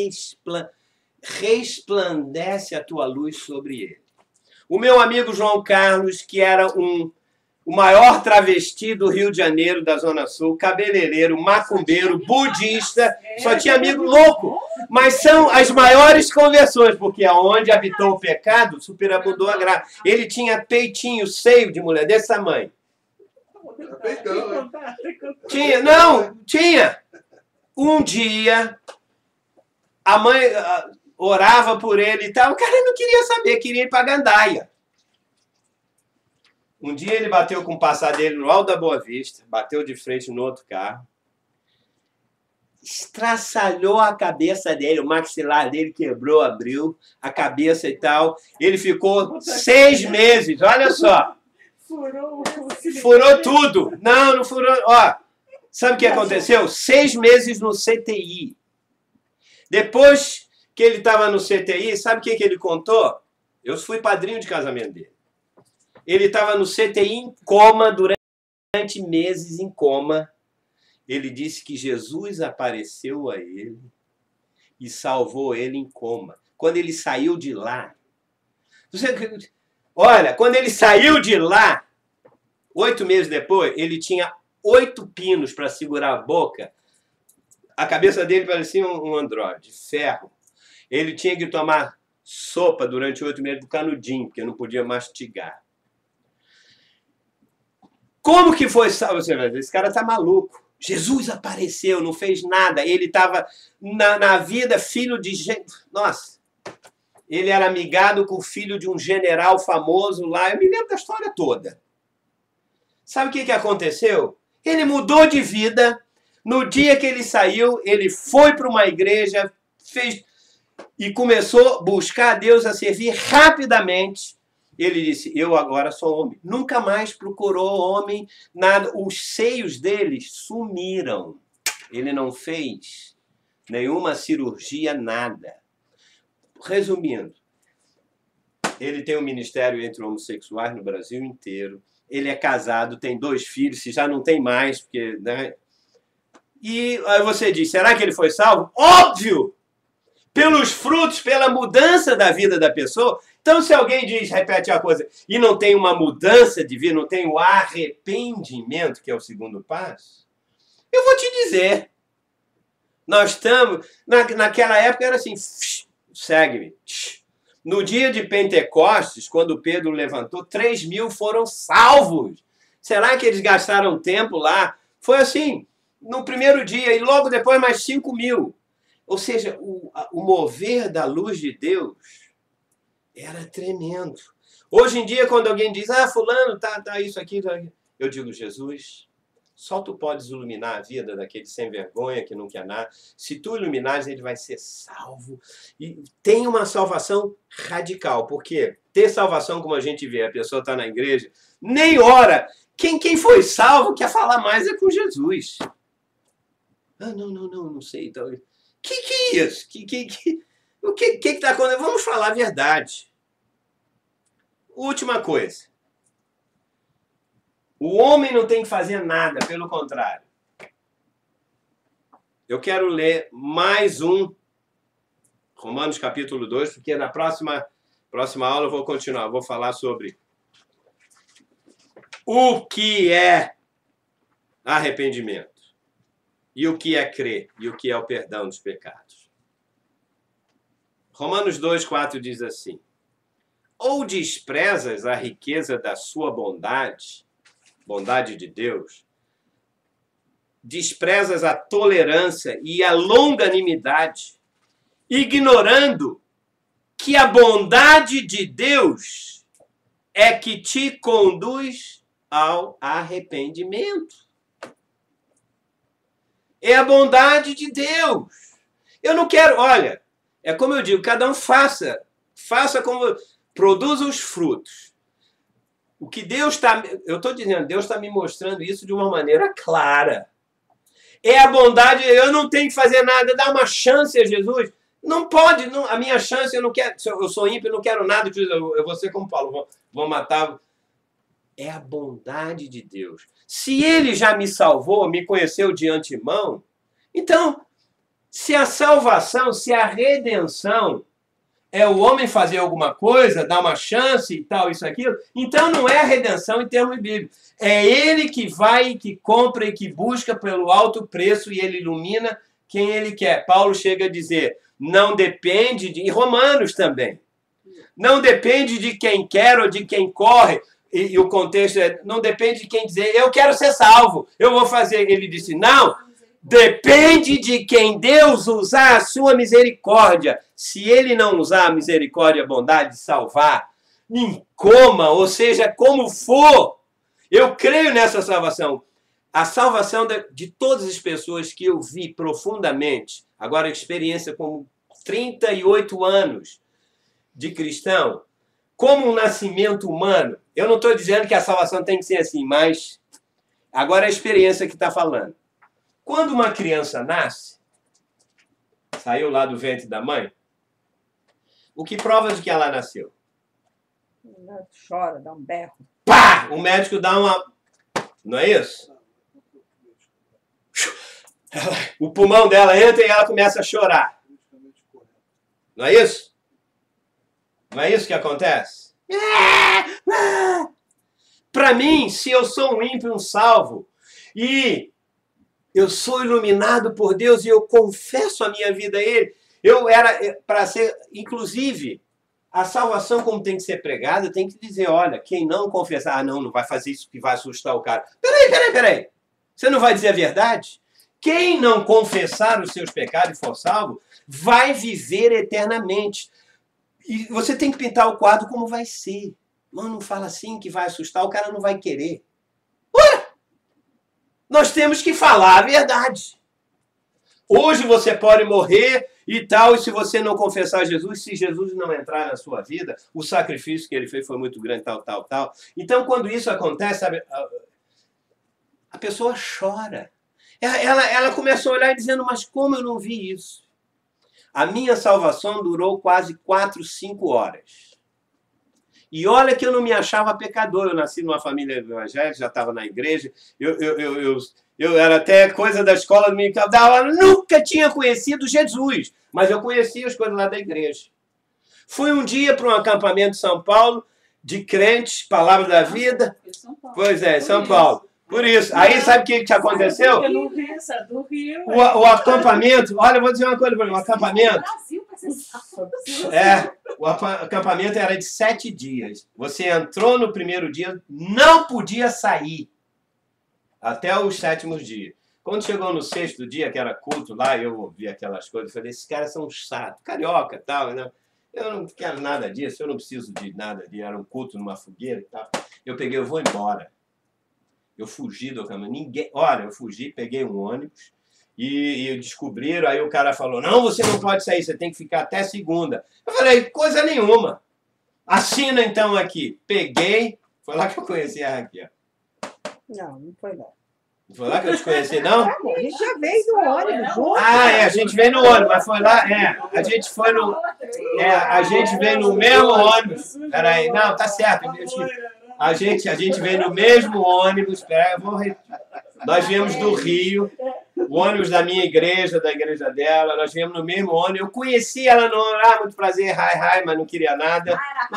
resplandece a tua luz sobre ele. O meu amigo João Carlos, que era o maior travesti do Rio de Janeiro, da Zona Sul, cabeleireiro, macumbeiro, budista, só tinha amigo louco. Mas são as maiores conversões, porque aonde habitou o pecado, superabundou a graça. Ele tinha peitinho, seio de mulher, desse tamanho. Tinha, não, tinha. Um dia, a mãe orava por ele e tal, o cara não queria saber, queria ir para Gandaia. Um dia ele bateu com o passar dele no Alto da Boa Vista, bateu de frente no outro carro, estraçalhou a cabeça dele, o maxilar dele quebrou, abriu a cabeça e tal. Ele ficou 6 meses, olha só. Furou tudo. Não furou. Ó, sabe o que aconteceu? 6 meses no CTI. Depois que ele estava no CTI, sabe o que ele contou? Eu fui padrinho de casamento dele. Ele estava no CTI em coma, durante meses em coma. Ele disse que Jesus apareceu a ele e salvou ele em coma. Quando ele saiu de lá... Olha, quando ele saiu de lá, 8 meses depois, ele tinha 8 pinos para segurar a boca. A cabeça dele parecia um androide, ferro. Ele tinha que tomar sopa durante 8 meses do canudinho, porque não podia mastigar. Como que foi salvo? Esse cara tá maluco. Jesus apareceu, não fez nada. Ele estava na vida filho de gente. Nossa, ele era amigado com o filho de um general famoso lá. Eu me lembro da história toda. Sabe o que aconteceu? Ele mudou de vida. No dia que ele saiu, ele foi para uma igreja, fez e começou a buscar a Deus, a servir rapidamente. Ele disse, eu agora sou homem. Nunca mais procurou homem, nada. Os seios dele sumiram. Ele não fez nenhuma cirurgia, nada. Resumindo, ele tem um ministério entre homossexuais no Brasil inteiro. Ele é casado, tem 2 filhos, se já não tem mais, porque... Né? E aí você diz, será que ele foi salvo? Óbvio! Pelos frutos, pela mudança da vida da pessoa. Então, se alguém diz, repete a coisa, e não tem uma mudança de vida, não tem o arrependimento, que é o segundo passo, eu vou te dizer. Nós estamos... Naquela época era assim, segue-me. No dia de Pentecostes, quando Pedro levantou, 3.000 foram salvos. Será que eles gastaram tempo lá? Foi assim, no primeiro dia, e logo depois mais 5.000. Ou seja, o mover da luz de Deus era tremendo. Hoje em dia, quando alguém diz, fulano, tá isso aqui, tá aqui, eu digo, Jesus, só tu podes iluminar a vida daquele sem vergonha que não quer nada. Se tu iluminares, ele vai ser salvo. E tem uma salvação radical, porque ter salvação, como a gente vê, a pessoa está na igreja, nem ora. Quem foi salvo quer falar mais é com Jesus. Não sei. Então, que é isso? O que está acontecendo? Vamos falar a verdade. Última coisa. O homem não tem que fazer nada, pelo contrário. Eu quero ler mais um Romanos capítulo 2, porque na próxima aula eu vou continuar, eu vou falar sobre o que é arrependimento, e o que é crer, e o que é o perdão dos pecados. Romanos 2, 4 diz assim: ou desprezas a riqueza da sua bondade de Deus, desprezas a tolerância e a longanimidade, ignorando que a bondade de Deus é que te conduz ao arrependimento. É a bondade de Deus. Eu não quero, olha, é como eu digo, cada um faça como, produza os frutos. O que Deus está, eu estou dizendo, Deus está me mostrando isso de uma maneira clara. É a bondade, eu não tenho que fazer nada, dá uma chance a Jesus. Não pode, não, a minha chance, eu não quero, eu sou ímpio, eu não quero nada, eu vou ser como Paulo, vou matar. É a bondade de Deus. Se ele já me salvou, me conheceu de antemão, então, se a salvação, se a redenção é o homem fazer alguma coisa, dar uma chance e tal, isso, aquilo, então não é a redenção em termos bíblicos. É ele que vai, que compra e que busca pelo alto preço e ele ilumina quem ele quer. Paulo chega a dizer, não depende de... E Romanos também. Não depende de quem quer ou de quem corre. E o contexto é, não depende de quem dizer, eu quero ser salvo, eu vou fazer. Ele disse, não, depende de quem Deus usar a sua misericórdia. Se ele não usar a misericórdia e a bondade de salvar, em coma, ou seja, como for, eu creio nessa salvação. A salvação de todas as pessoas que eu vi profundamente, agora a experiência como 38 anos de cristão, como um nascimento humano. Eu não estou dizendo que a salvação tem que ser assim, mas agora a experiência que está falando. Quando uma criança nasce, saiu lá do ventre da mãe, o que prova de que ela nasceu? Ela chora, dá um berro. Pá! O médico dá uma... Não é isso? O pulmão dela entra e ela começa a chorar. Não é isso? Não é isso que acontece? Para mim, se eu sou um ímpio, um salvo, e eu sou iluminado por Deus e eu confesso a minha vida a Ele, eu era para ser, inclusive, a salvação como tem que ser pregada, tem que dizer, olha, quem não confessar, não vai fazer isso que vai assustar o cara. Peraí. Você não vai dizer a verdade? Quem não confessar os seus pecados e for salvo, vai viver eternamente. E você tem que pintar o quadro como vai ser. Mano, não fala assim que vai assustar, o cara não vai querer. Ué! Nós temos que falar a verdade. Hoje você pode morrer e tal, e se você não confessar Jesus, se Jesus não entrar na sua vida, o sacrifício que ele fez foi muito grande, tal. Então, quando isso acontece, sabe, a pessoa chora. Ela começa a olhar dizendo, mas como eu não vi isso? A minha salvação durou quase 4, 5 horas. E olha que eu não me achava pecador. Eu nasci numa família evangélica, já estava na igreja. Eu era até coisa da escola dominical. Nunca tinha conhecido Jesus, mas eu conhecia as coisas lá da igreja. Fui um dia para um acampamento em São Paulo, de crentes, Palavra da Vida. Pois é, São Paulo. Por isso. Aí sabe o que aconteceu? O acampamento, olha, eu vou dizer uma coisa para o acampamento. O acampamento era de 7 dias. Você entrou no primeiro dia, não podia sair até os 7º dias. Quando chegou no 6º dia, que era culto lá, eu ouvi aquelas coisas, falei, esses caras são chatos, carioca e tal, né? Eu não quero nada disso, eu não preciso de nada disso, era um culto numa fogueira e tal. Eu vou embora. Eu fugi do acampamento. Olha, eu fugi, peguei um ônibus e descobriram, aí o cara falou, não, você não pode sair, você tem que ficar até segunda. Eu falei, coisa nenhuma. Assina então aqui. Peguei, foi lá que eu conheci a Raquel. Não foi lá. Não foi lá que eu te conheci, não? A gente já veio no ônibus junto. A gente veio no ônibus, mas foi lá, a gente foi no... A gente vem no mesmo ônibus. Peraí, não, tá certo. A gente vem no mesmo ônibus. Peraí, nós viemos do Rio. O ônibus da minha igreja, da igreja dela, nós viemos no mesmo ônibus. Eu conheci ela, muito prazer, mas não queria nada.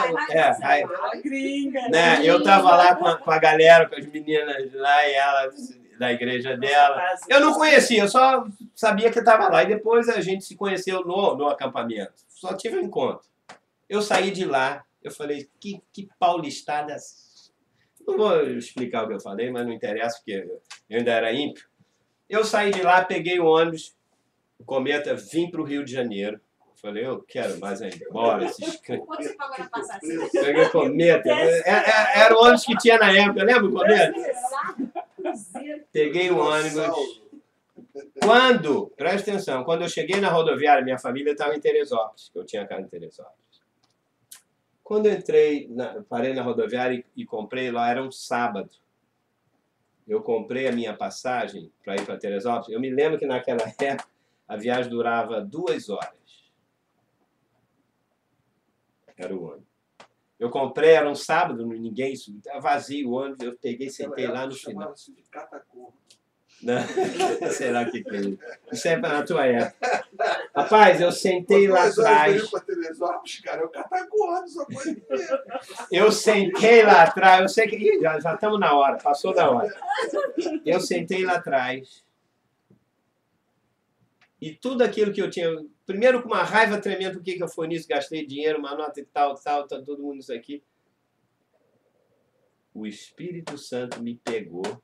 Né? Eu estava lá com a galera, com as meninas lá, e ela da igreja dela. Eu não conhecia, eu só sabia que estava lá. E depois a gente se conheceu no acampamento. Só tive um encontro. Eu saí de lá, eu falei, que paulistada. Não vou explicar o que eu falei, mas não interessa, porque eu ainda era ímpio. Eu saí de lá, peguei o ônibus, o Cometa, vim para o Rio de Janeiro. Falei, eu quero mais ainda. Bora, peguei o Cometa. Era o ônibus que tinha na época, lembra o Cometa? Peguei o ônibus. Presta atenção, quando eu cheguei na rodoviária, minha família estava em Teresópolis, que eu tinha casa em Teresópolis. Quando eu entrei, parei na rodoviária e comprei lá, era um sábado. Eu comprei a minha passagem para ir para Teresópolis. Eu me lembro que naquela época a viagem durava 2 horas. Era o ônibus. Eu comprei, era um sábado, ninguém, estava vazio o ônibus, eu peguei e sentei lá no final. De catacombo. Não, sei lá o que é isso. Isso é na tua época. Rapaz, eu sentei lá atrás. Eu sentei lá atrás. Eu sei que já estamos na hora, passou da hora. Eu sentei lá atrás. E tudo aquilo que eu tinha. Primeiro, com uma raiva tremenda, porque eu fui nisso, gastei dinheiro, uma nota e tal, tá todo mundo isso aqui. O Espírito Santo me pegou.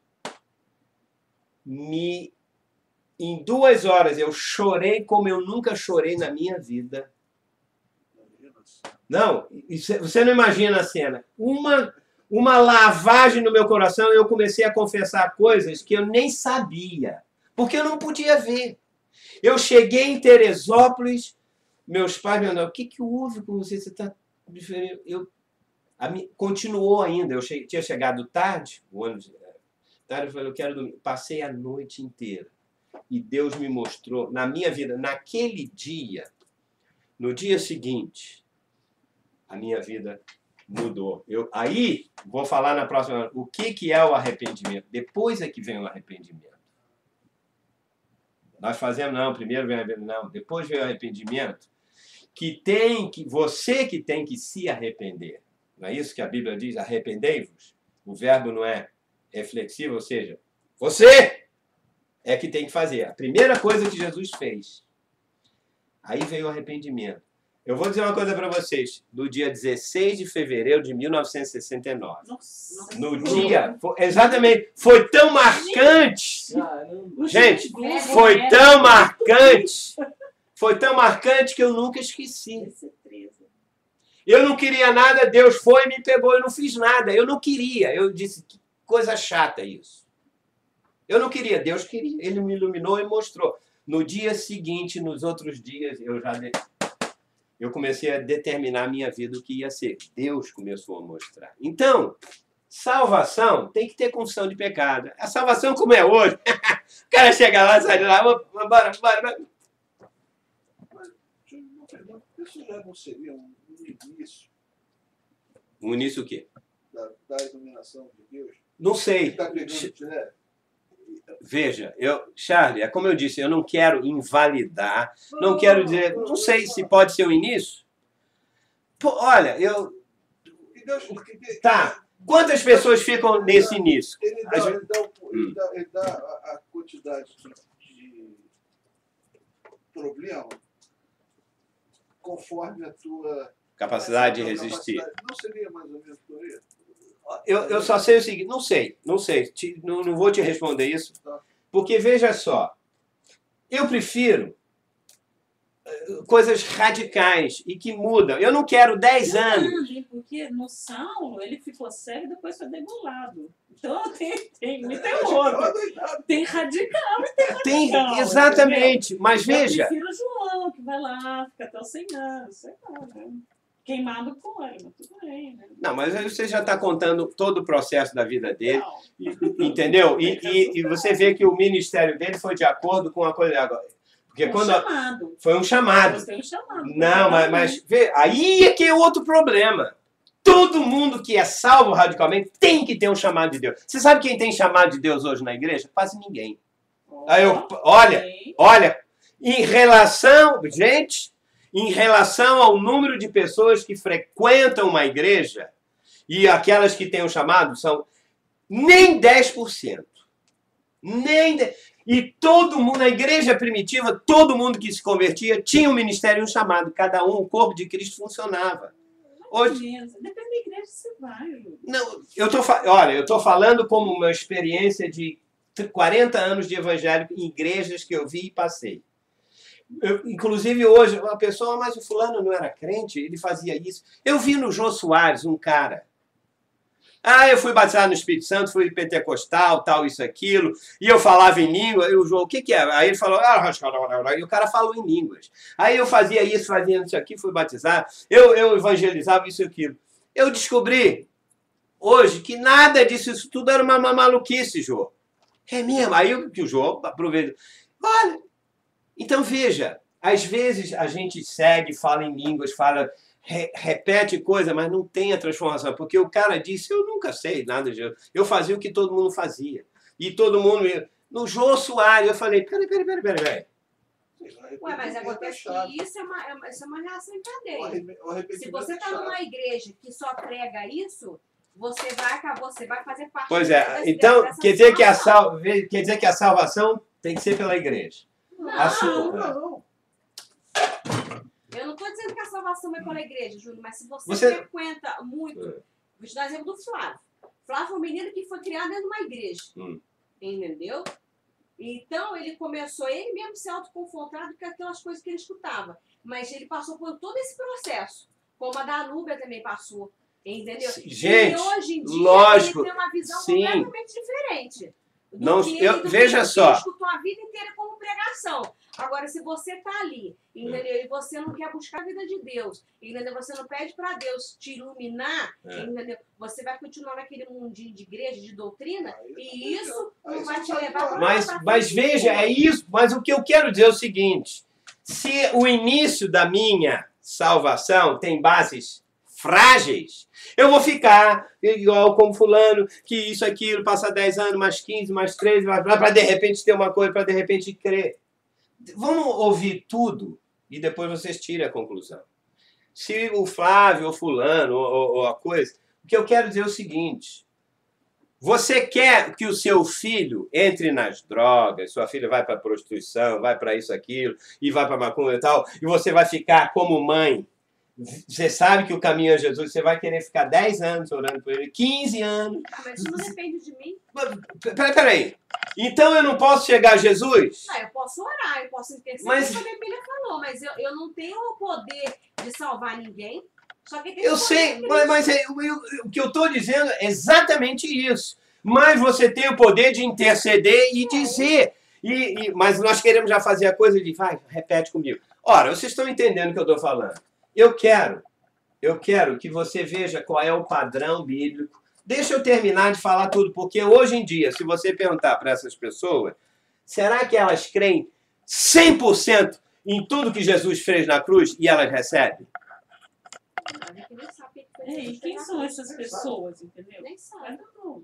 Em 2 horas eu chorei como eu nunca chorei na minha vida. Não, você não imagina a cena. Uma lavagem no meu coração e eu comecei a confessar coisas que eu nem sabia, porque eu não podia ver. Eu cheguei em Teresópolis, meus pais me falaram, o que houve com você? Você está diferente? Continuou ainda, eu tinha chegado tarde, o ônibus... Eu falei, eu quero dormir. Passei a noite inteira. E Deus me mostrou, na minha vida, naquele dia, no dia seguinte, a minha vida mudou. Aí, vou falar na próxima, o que é o arrependimento? Depois é que vem o arrependimento. Nós fazemos, primeiro vem o arrependimento, depois vem o arrependimento, você que tem que se arrepender. Não é isso que a Bíblia diz? Arrependei-vos. O verbo não é reflexivo, ou seja, você é que tem que fazer. A primeira coisa que Jesus fez. Aí veio o arrependimento. Eu vou dizer uma coisa para vocês. No dia 16 de fevereiro de 1969. Nossa. No dia... Exatamente. Foi tão marcante. Gente, foi tão marcante. Foi tão marcante que eu nunca esqueci. Eu não queria nada, Deus foi e me pegou. Eu não fiz nada. Eu não queria. Eu disse... Coisa chata isso. Eu não queria, Deus queria. Ele me iluminou e mostrou. No dia seguinte, nos outros dias, eu comecei a determinar a minha vida o que ia ser. Deus começou a mostrar. Então, salvação tem que ter confissão de pecado. A salvação como é hoje. O cara chega lá, sai de lá, bora. Mas, uma pergunta, isso não seria um início? Um início o quê? Da iluminação de Deus? Não sei. Veja, Charlie, é como eu disse, eu não quero invalidar, não quero dizer, não sei se pode ser o início. Pô, olha, Tá, quantas pessoas ficam nesse início? Ele dá a quantidade de problema conforme a tua capacidade de resistir. Não seria mais ou menos por aí? Eu só sei o seguinte, não sei, não vou te responder isso, porque veja só, eu prefiro coisas radicais e que mudam. Eu não quero 10 anos. Porque no Saulo ele ficou cego e depois foi degolado. Então tem outro. Tem radical e tem radical. Exatamente, entendeu? Mas veja. Eu prefiro o João, que vai lá, fica até os 100 anos, sei lá, né? Queimado com óleo, mas tudo bem, né? Não, mas aí você já está contando todo o processo da vida dele, entendeu? E você vê que o ministério dele foi de acordo com a coisa agora. Porque quando chamado. Foi um chamado. Você tem um chamado. Não, mas vê, aí é que é outro problema. Todo mundo que é salvo radicalmente tem que ter um chamado de Deus. Você sabe quem tem chamado de Deus hoje na igreja? Quase ninguém. Aí olha, em relação ao número de pessoas que frequentam uma igreja, e aquelas que têm um chamado são nem 10%. E todo mundo, na igreja primitiva, todo mundo que se convertia tinha um ministério e um chamado. Cada um, o corpo de Cristo funcionava. Hoje, depende da igreja que você vai. não, eu estou falando como uma experiência de 40 anos de evangelho em igrejas que eu vi e passei. Inclusive hoje, uma pessoa, mas o fulano não era crente, ele fazia isso. Eu vi no Jô Soares um cara. Eu fui batizado no Espírito Santo, fui pentecostal, tal, isso, aquilo. E eu falava em língua. E o João, o que é? Aí ele falou, e o cara falou em línguas. Aí eu fazia isso aqui, fui batizado. Eu evangelizava isso e aquilo. Eu descobri hoje que nada disso, isso tudo era uma maluquice, João. É mesmo. Aí o João aproveitou. Olha, então veja, às vezes a gente segue, fala em línguas, repete coisa, mas não tem a transformação. Porque o cara disse, eu nunca sei nada de Deus. Eu fazia o que todo mundo fazia. E todo mundo... No Jô Soares, eu falei, peraí. Ué, mas acontece que isso é uma reação em cadeia. Se você está numa igreja que só prega isso, você vai fazer parte... Pois é, então quer dizer que a salvação tem que ser pela igreja. Não. Eu não estou dizendo que a salvação é pela igreja, Júnior, mas se você frequenta muito... Vou te dar exemplo do Flávio. Flávio foi um menino que foi criado dentro de uma igreja. Entendeu? Então, ele começou, ele mesmo se autoconfrontado com aquelas coisas que ele escutava. Mas ele passou por todo esse processo. Como a Danúbia também passou. Entendeu? Gente, e hoje em dia, lógico, ele tem uma visão completamente diferente. Veja só. Ele escutou a vida inteira como pregação. Agora, se você está ali, entendeu? E você não quer buscar a vida de Deus, entendeu? Você não pede para Deus te iluminar, entendeu? Você vai continuar naquele mundinho de igreja, de doutrina, e isso não vai te levar para... Mas veja, é isso. Mas o que eu quero dizer é o seguinte. Se o início da minha salvação tem bases frágeis, eu vou ficar igual como fulano, que isso, aquilo, passa 10 anos, mais 15, mais 13, para de repente ter uma coisa, para de repente crer. Vamos ouvir tudo e depois vocês tirem a conclusão. Se o Flávio ou fulano ou a coisa... O que eu quero dizer é o seguinte. Você quer que o seu filho entre nas drogas, sua filha vai para a prostituição, vai para isso, aquilo, e vai para a macumba e tal, e você vai ficar como mãe. Você sabe que o caminho é Jesus, você vai querer ficar 10 anos orando por ele, 15 anos. Mas isso não depende de mim. Peraí. Então eu não posso chegar a Jesus? Eu posso orar, eu posso interceder, como a Bíblia falou, mas eu não tenho o poder de salvar ninguém. Só que eu sei, mas o que eu estou dizendo é exatamente isso. Mas você tem o poder de interceder e dizer. Mas nós queremos já fazer a coisa de, repete comigo. Ora, vocês estão entendendo o que eu estou falando. Eu quero que você veja qual é o padrão bíblico. Deixa eu terminar de falar tudo, porque hoje em dia, se você perguntar para essas pessoas, será que elas creem 100% em tudo que Jesus fez na cruz e elas recebem? E quem são essas pessoas, entendeu? Nem sabe.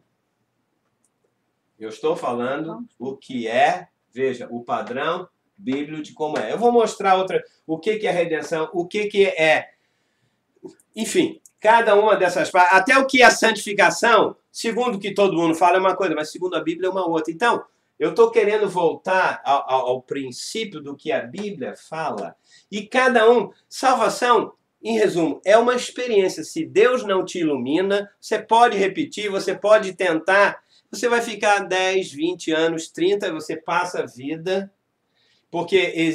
Eu estou falando o que é, veja, o padrão bíblico de como é. Eu vou mostrar o que é redenção, o que é... Enfim, cada uma dessas partes, até o que é santificação, segundo o que todo mundo fala é uma coisa, mas segundo a Bíblia é uma outra. Então, eu estou querendo voltar ao princípio do que a Bíblia fala, e cada um... Salvação, em resumo, é uma experiência. Se Deus não te ilumina, você pode repetir, você pode tentar, você vai ficar 10, 20 anos, 30, você passa a vida... Porque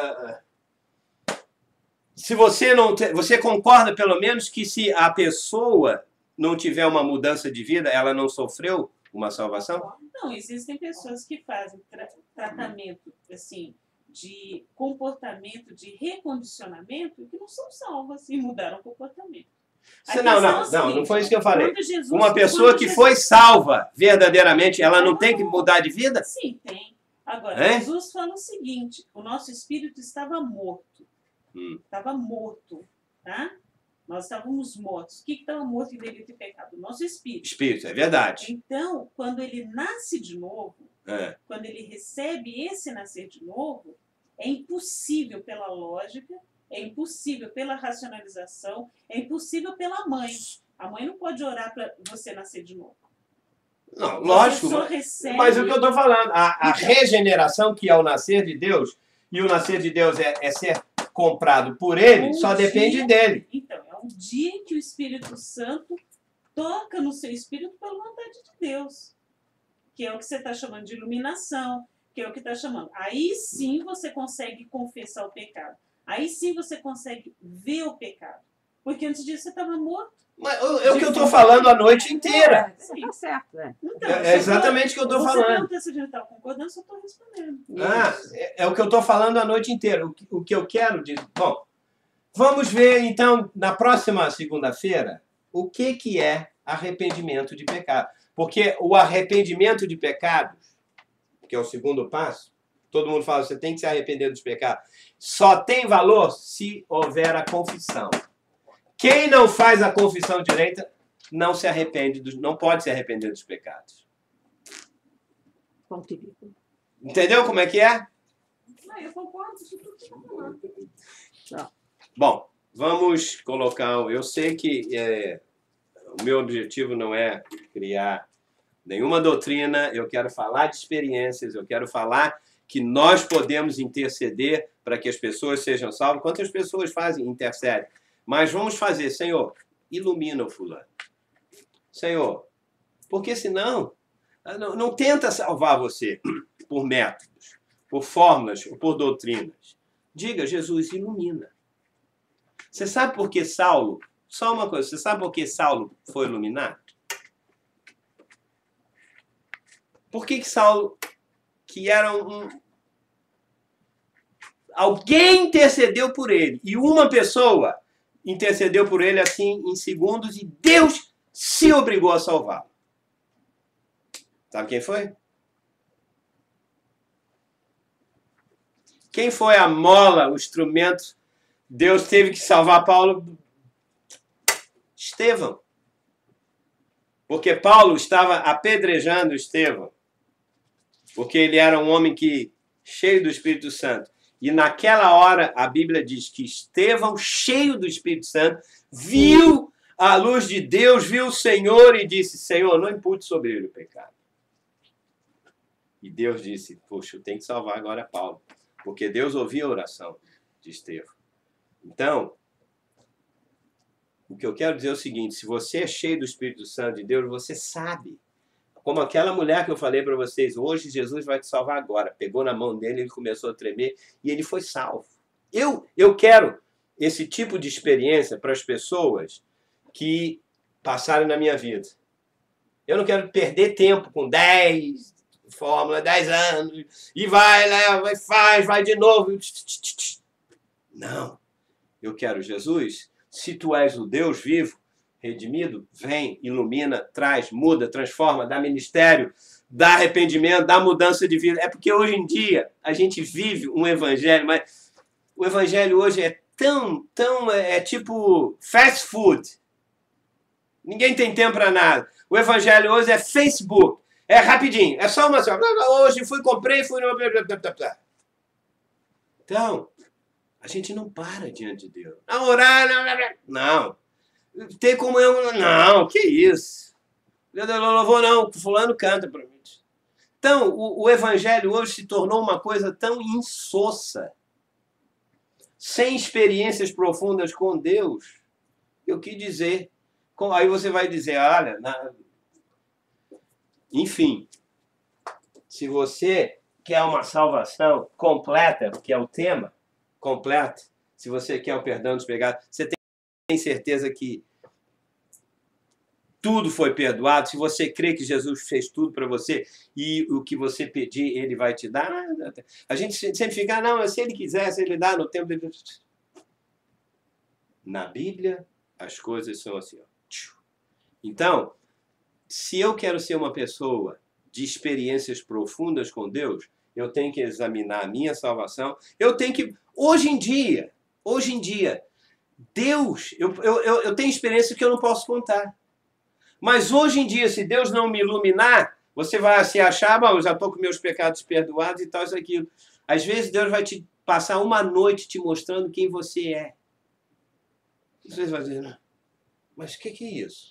se você não... Você concorda, pelo menos, que se a pessoa não tiver uma mudança de vida, ela não sofreu uma salvação? Não, existem pessoas que fazem tratamento, assim, de comportamento, de recondicionamento, e que não são salvas e mudaram o comportamento. Não foi isso que eu falei. Uma pessoa que foi salva verdadeiramente, ela não tem que mudar de vida? Sim, tem. Agora, Jesus fala o seguinte, o nosso espírito estava morto. Estava morto, tá? Nós estávamos mortos. O que estava morto em delito e pecado? O nosso espírito. Espírito, é verdade. Então, quando ele nasce de novo, quando ele recebe esse nascer de novo, é impossível pela lógica, é impossível pela racionalização, é impossível pela mãe. A mãe não pode orar para você nascer de novo. Não, lógico. Mas o que eu estou falando, a regeneração, que é o nascer de Deus, e o nascer de Deus é ser comprado por ele, só depende dele. Então, é um dia em que o Espírito Santo toca no seu espírito pela vontade de Deus, que é o que você está chamando de iluminação, que é o que está chamando. Aí sim você consegue confessar o pecado. Aí sim você consegue ver o pecado. Porque antes disso você estava morto. Mas é o que eu estou falando a noite inteira. Sim, certo. Então, é exatamente o que eu estou falando. Você perguntou se a gente está concordando, só estou respondendo. É o que eu estou falando a noite inteira. O que eu quero dizer. Bom, vamos ver então, na próxima segunda-feira, o que é arrependimento de pecado. Porque o arrependimento de pecados, que é o segundo passo, todo mundo fala, você tem que se arrepender dos pecados, só tem valor se houver a confissão. Quem não faz a confissão direita não se arrepende, não pode se arrepender dos pecados. Entendeu como é que é? Eu concordo com tudo que você está falando. Bom, vamos colocar... Eu sei que o meu objetivo não é criar nenhuma doutrina, eu quero falar de experiências, eu quero falar que nós podemos interceder para que as pessoas sejam salvas. Quantas pessoas fazem, intercedem? Mas vamos fazer, Senhor, ilumina o fulano. Senhor, porque senão, não tenta salvar você por métodos, por fórmulas, ou por doutrinas. Diga, Jesus, ilumina. Você sabe por que Saulo, só uma coisa, você sabe por que Saulo foi iluminado? Por que Saulo, que era alguém intercedeu por ele, e uma pessoa intercedeu por ele assim em segundos, e Deus se obrigou a salvá-lo. Sabe quem foi? Quem foi a mola, o instrumento? Deus teve que salvar Paulo. Estevão. Porque Paulo estava apedrejando Estevão. Porque ele era um homem cheio do Espírito Santo. E naquela hora, a Bíblia diz que Estevão, cheio do Espírito Santo, viu a luz de Deus, viu o Senhor e disse, Senhor, não impute sobre ele o pecado. E Deus disse, poxa, eu tenho que salvar agora Paulo. Porque Deus ouvia a oração de Estevão. Então, o que eu quero dizer é o seguinte, se você é cheio do Espírito Santo de Deus, você sabe. Como aquela mulher que eu falei para vocês, hoje Jesus vai te salvar agora. Pegou na mão dele, ele começou a tremer e ele foi salvo. Eu quero esse tipo de experiência para as pessoas que passaram na minha vida. Eu não quero perder tempo com 10 fórmula, 10 anos, e vai, leva, vai de novo. Não. Eu quero, Jesus, se tu és o Deus vivo, redimido, vem, ilumina, traz, muda, transforma, dá ministério, dá arrependimento, dá mudança de vida. É porque hoje em dia a gente vive um evangelho, mas o evangelho hoje é é tipo fast food. Ninguém tem tempo para nada. O evangelho hoje é Facebook. É rapidinho. É só uma... Hoje fui, comprei, fui... Então, a gente não para diante de Deus. Não, orar, não. Ter comunhão, não. Que isso? Louvor não. Fulano canta para mim. Então, o evangelho hoje se tornou uma coisa tão insossa, sem experiências profundas com Deus. Eu quis dizer... Aí você vai dizer, olha... Enfim, se você quer uma salvação completa, que é o tema, completa, se você quer o perdão dos pecados, você tem certeza que tudo foi perdoado, se você crê que Jesus fez tudo para você e o que você pedir, ele vai te dar. A gente sempre fica, não, mas se ele quiser, se ele dá no tempo dele. Na Bíblia, as coisas são assim. Ó. Então, se eu quero ser uma pessoa de experiências profundas com Deus, eu tenho que examinar a minha salvação, eu tenho que... Hoje em dia, Deus, eu tenho experiência que eu não posso contar. Mas hoje em dia, se Deus não me iluminar, você vai se achar, bom, eu já estou com meus pecados perdoados e tal, isso, aquilo. Às vezes Deus vai te passar uma noite te mostrando quem você é. Vocês vão dizer, mas o que é isso?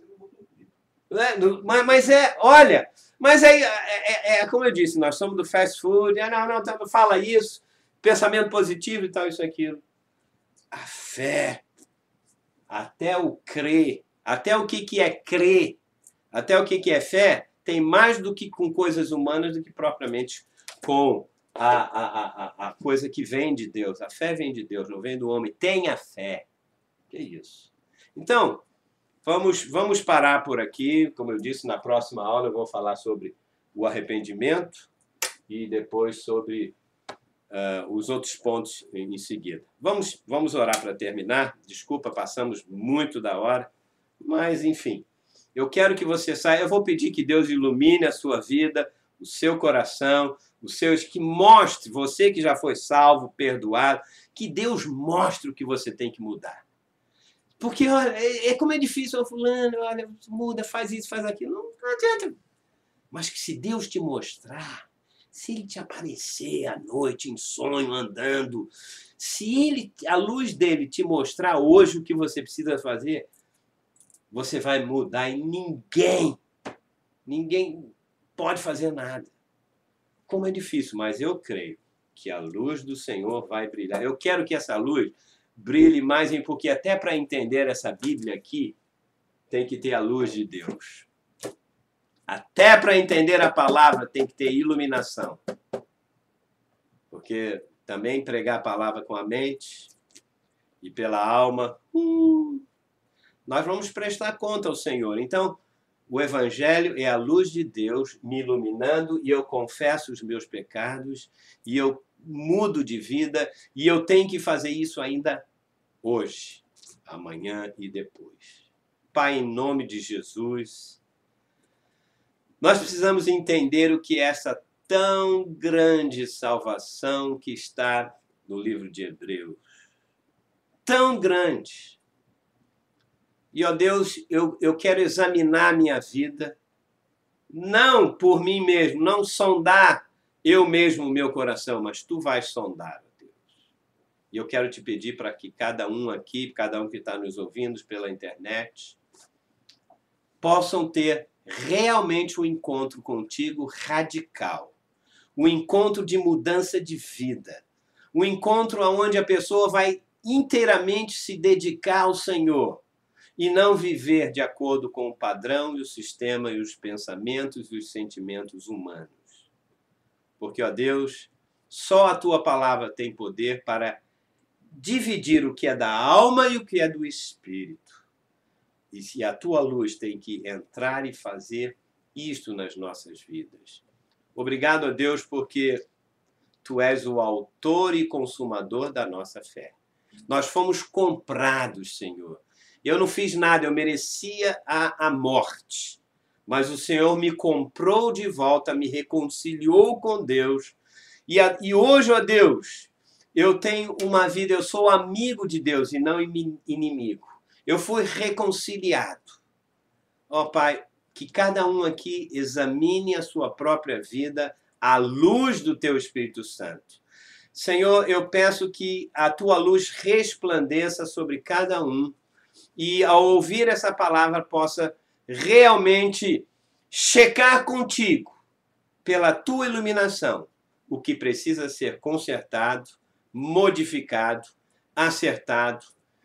Olha, mas é como eu disse, nós somos do fast food, não, fala isso, pensamento positivo e tal, isso, aquilo. A fé, até o crer, até o que é crer, até o que é fé, tem mais do que com coisas humanas do que propriamente com a coisa que vem de Deus. A fé vem de Deus, não vem do homem. Tenha fé. Que isso? Então, vamos parar por aqui. Como eu disse, na próxima aula eu vou falar sobre o arrependimento e depois sobre os outros pontos em seguida. Vamos orar para terminar. Desculpa, passamos muito da hora, mas enfim. Eu quero que você saia. Eu vou pedir que Deus ilumine a sua vida, o seu coração, que mostre, você que já foi salvo, perdoado, que Deus mostre o que você tem que mudar. Porque, olha, como é difícil, fulano, olha, muda, faz isso, faz aquilo. Não adianta. Mas que se Deus te mostrar, se Ele te aparecer à noite, em sonho, andando, se a luz dele te mostrar hoje o que você precisa fazer, você vai mudar e ninguém pode fazer nada. Como é difícil, mas eu creio que a luz do Senhor vai brilhar. Eu quero que essa luz brilhe mais, porque até para entender essa Bíblia aqui, tem que ter a luz de Deus. Até para entender a palavra tem que ter iluminação. Porque também pregar a palavra com a mente e pela alma, nós vamos prestar conta ao Senhor. Então, o Evangelho é a luz de Deus me iluminando e eu confesso os meus pecados e eu mudo de vida e eu tenho que fazer isso ainda hoje, amanhã e depois. Pai, em nome de Jesus, nós precisamos entender o que é essa tão grande salvação que está no livro de Hebreus. Tão grande. E, ó Deus, eu quero examinar a minha vida, não por mim mesmo, não sondar eu mesmo o meu coração, mas Tu vais sondar, ó Deus. E eu quero te pedir para que cada um aqui, cada um que está nos ouvindo pela internet, possam ter realmente um encontro contigo radical, um encontro de mudança de vida, um encontro onde a pessoa vai inteiramente se dedicar ao Senhor, e não viver de acordo com o padrão e o sistema e os pensamentos e os sentimentos humanos. Porque, ó Deus, só a Tua palavra tem poder para dividir o que é da alma e o que é do espírito. E se a Tua luz tem que entrar e fazer isto nas nossas vidas. Obrigado, ó Deus, porque Tu és o autor e consumador da nossa fé. Nós fomos comprados, Senhor. Eu não fiz nada, eu merecia a morte. Mas o Senhor me comprou de volta, me reconciliou com Deus. E hoje, ó Deus, eu tenho uma vida, eu sou amigo de Deus e não inimigo. Eu fui reconciliado. Ó Pai, que cada um aqui examine a sua própria vida à luz do Teu Espírito Santo. Senhor, eu peço que a Tua luz resplandeça sobre cada um e, ao ouvir essa palavra, possa realmente checar contigo, pela tua iluminação, o que precisa ser consertado, modificado, acertado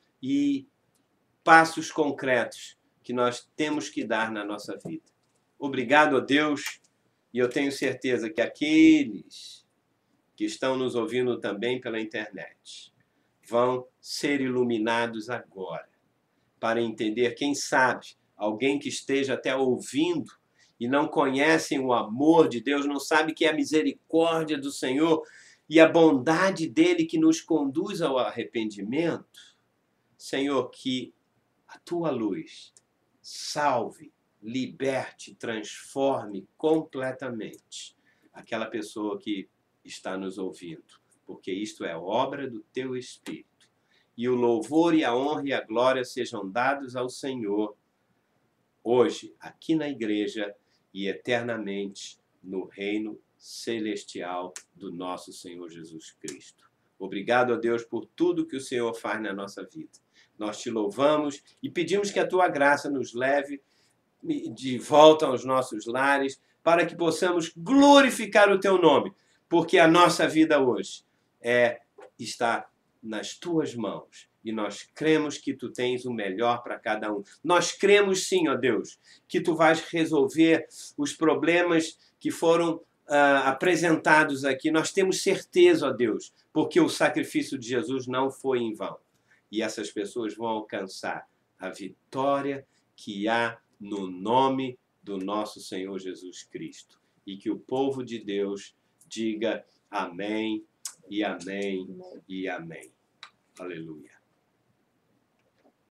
e passos concretos que nós temos que dar na nossa vida. Obrigado a Deus, e eu tenho certeza que aqueles que estão nos ouvindo também pela internet vão ser iluminados agora, para entender, quem sabe, alguém que esteja até ouvindo e não conhecem o amor de Deus, não sabe que é a misericórdia do Senhor e a bondade dele que nos conduz ao arrependimento. Senhor, que a tua luz salve, liberte, transforme completamente aquela pessoa que está nos ouvindo, porque isto é obra do teu Espírito. E o louvor e a honra e a glória sejam dados ao Senhor, hoje, aqui na igreja e eternamente no reino celestial do nosso Senhor Jesus Cristo. Obrigado a Deus por tudo que o Senhor faz na nossa vida. Nós te louvamos e pedimos que a tua graça nos leve de volta aos nossos lares, para que possamos glorificar o teu nome, porque a nossa vida hoje está nas tuas mãos. E nós cremos que tu tens o melhor para cada um. Nós cremos sim, ó Deus, que tu vais resolver os problemas que foram apresentados aqui. Nós temos certeza, ó Deus, porque o sacrifício de Jesus não foi em vão. E essas pessoas vão alcançar a vitória que há no nome do nosso Senhor Jesus Cristo. E que o povo de Deus diga amém e amém e amém. Aleluia.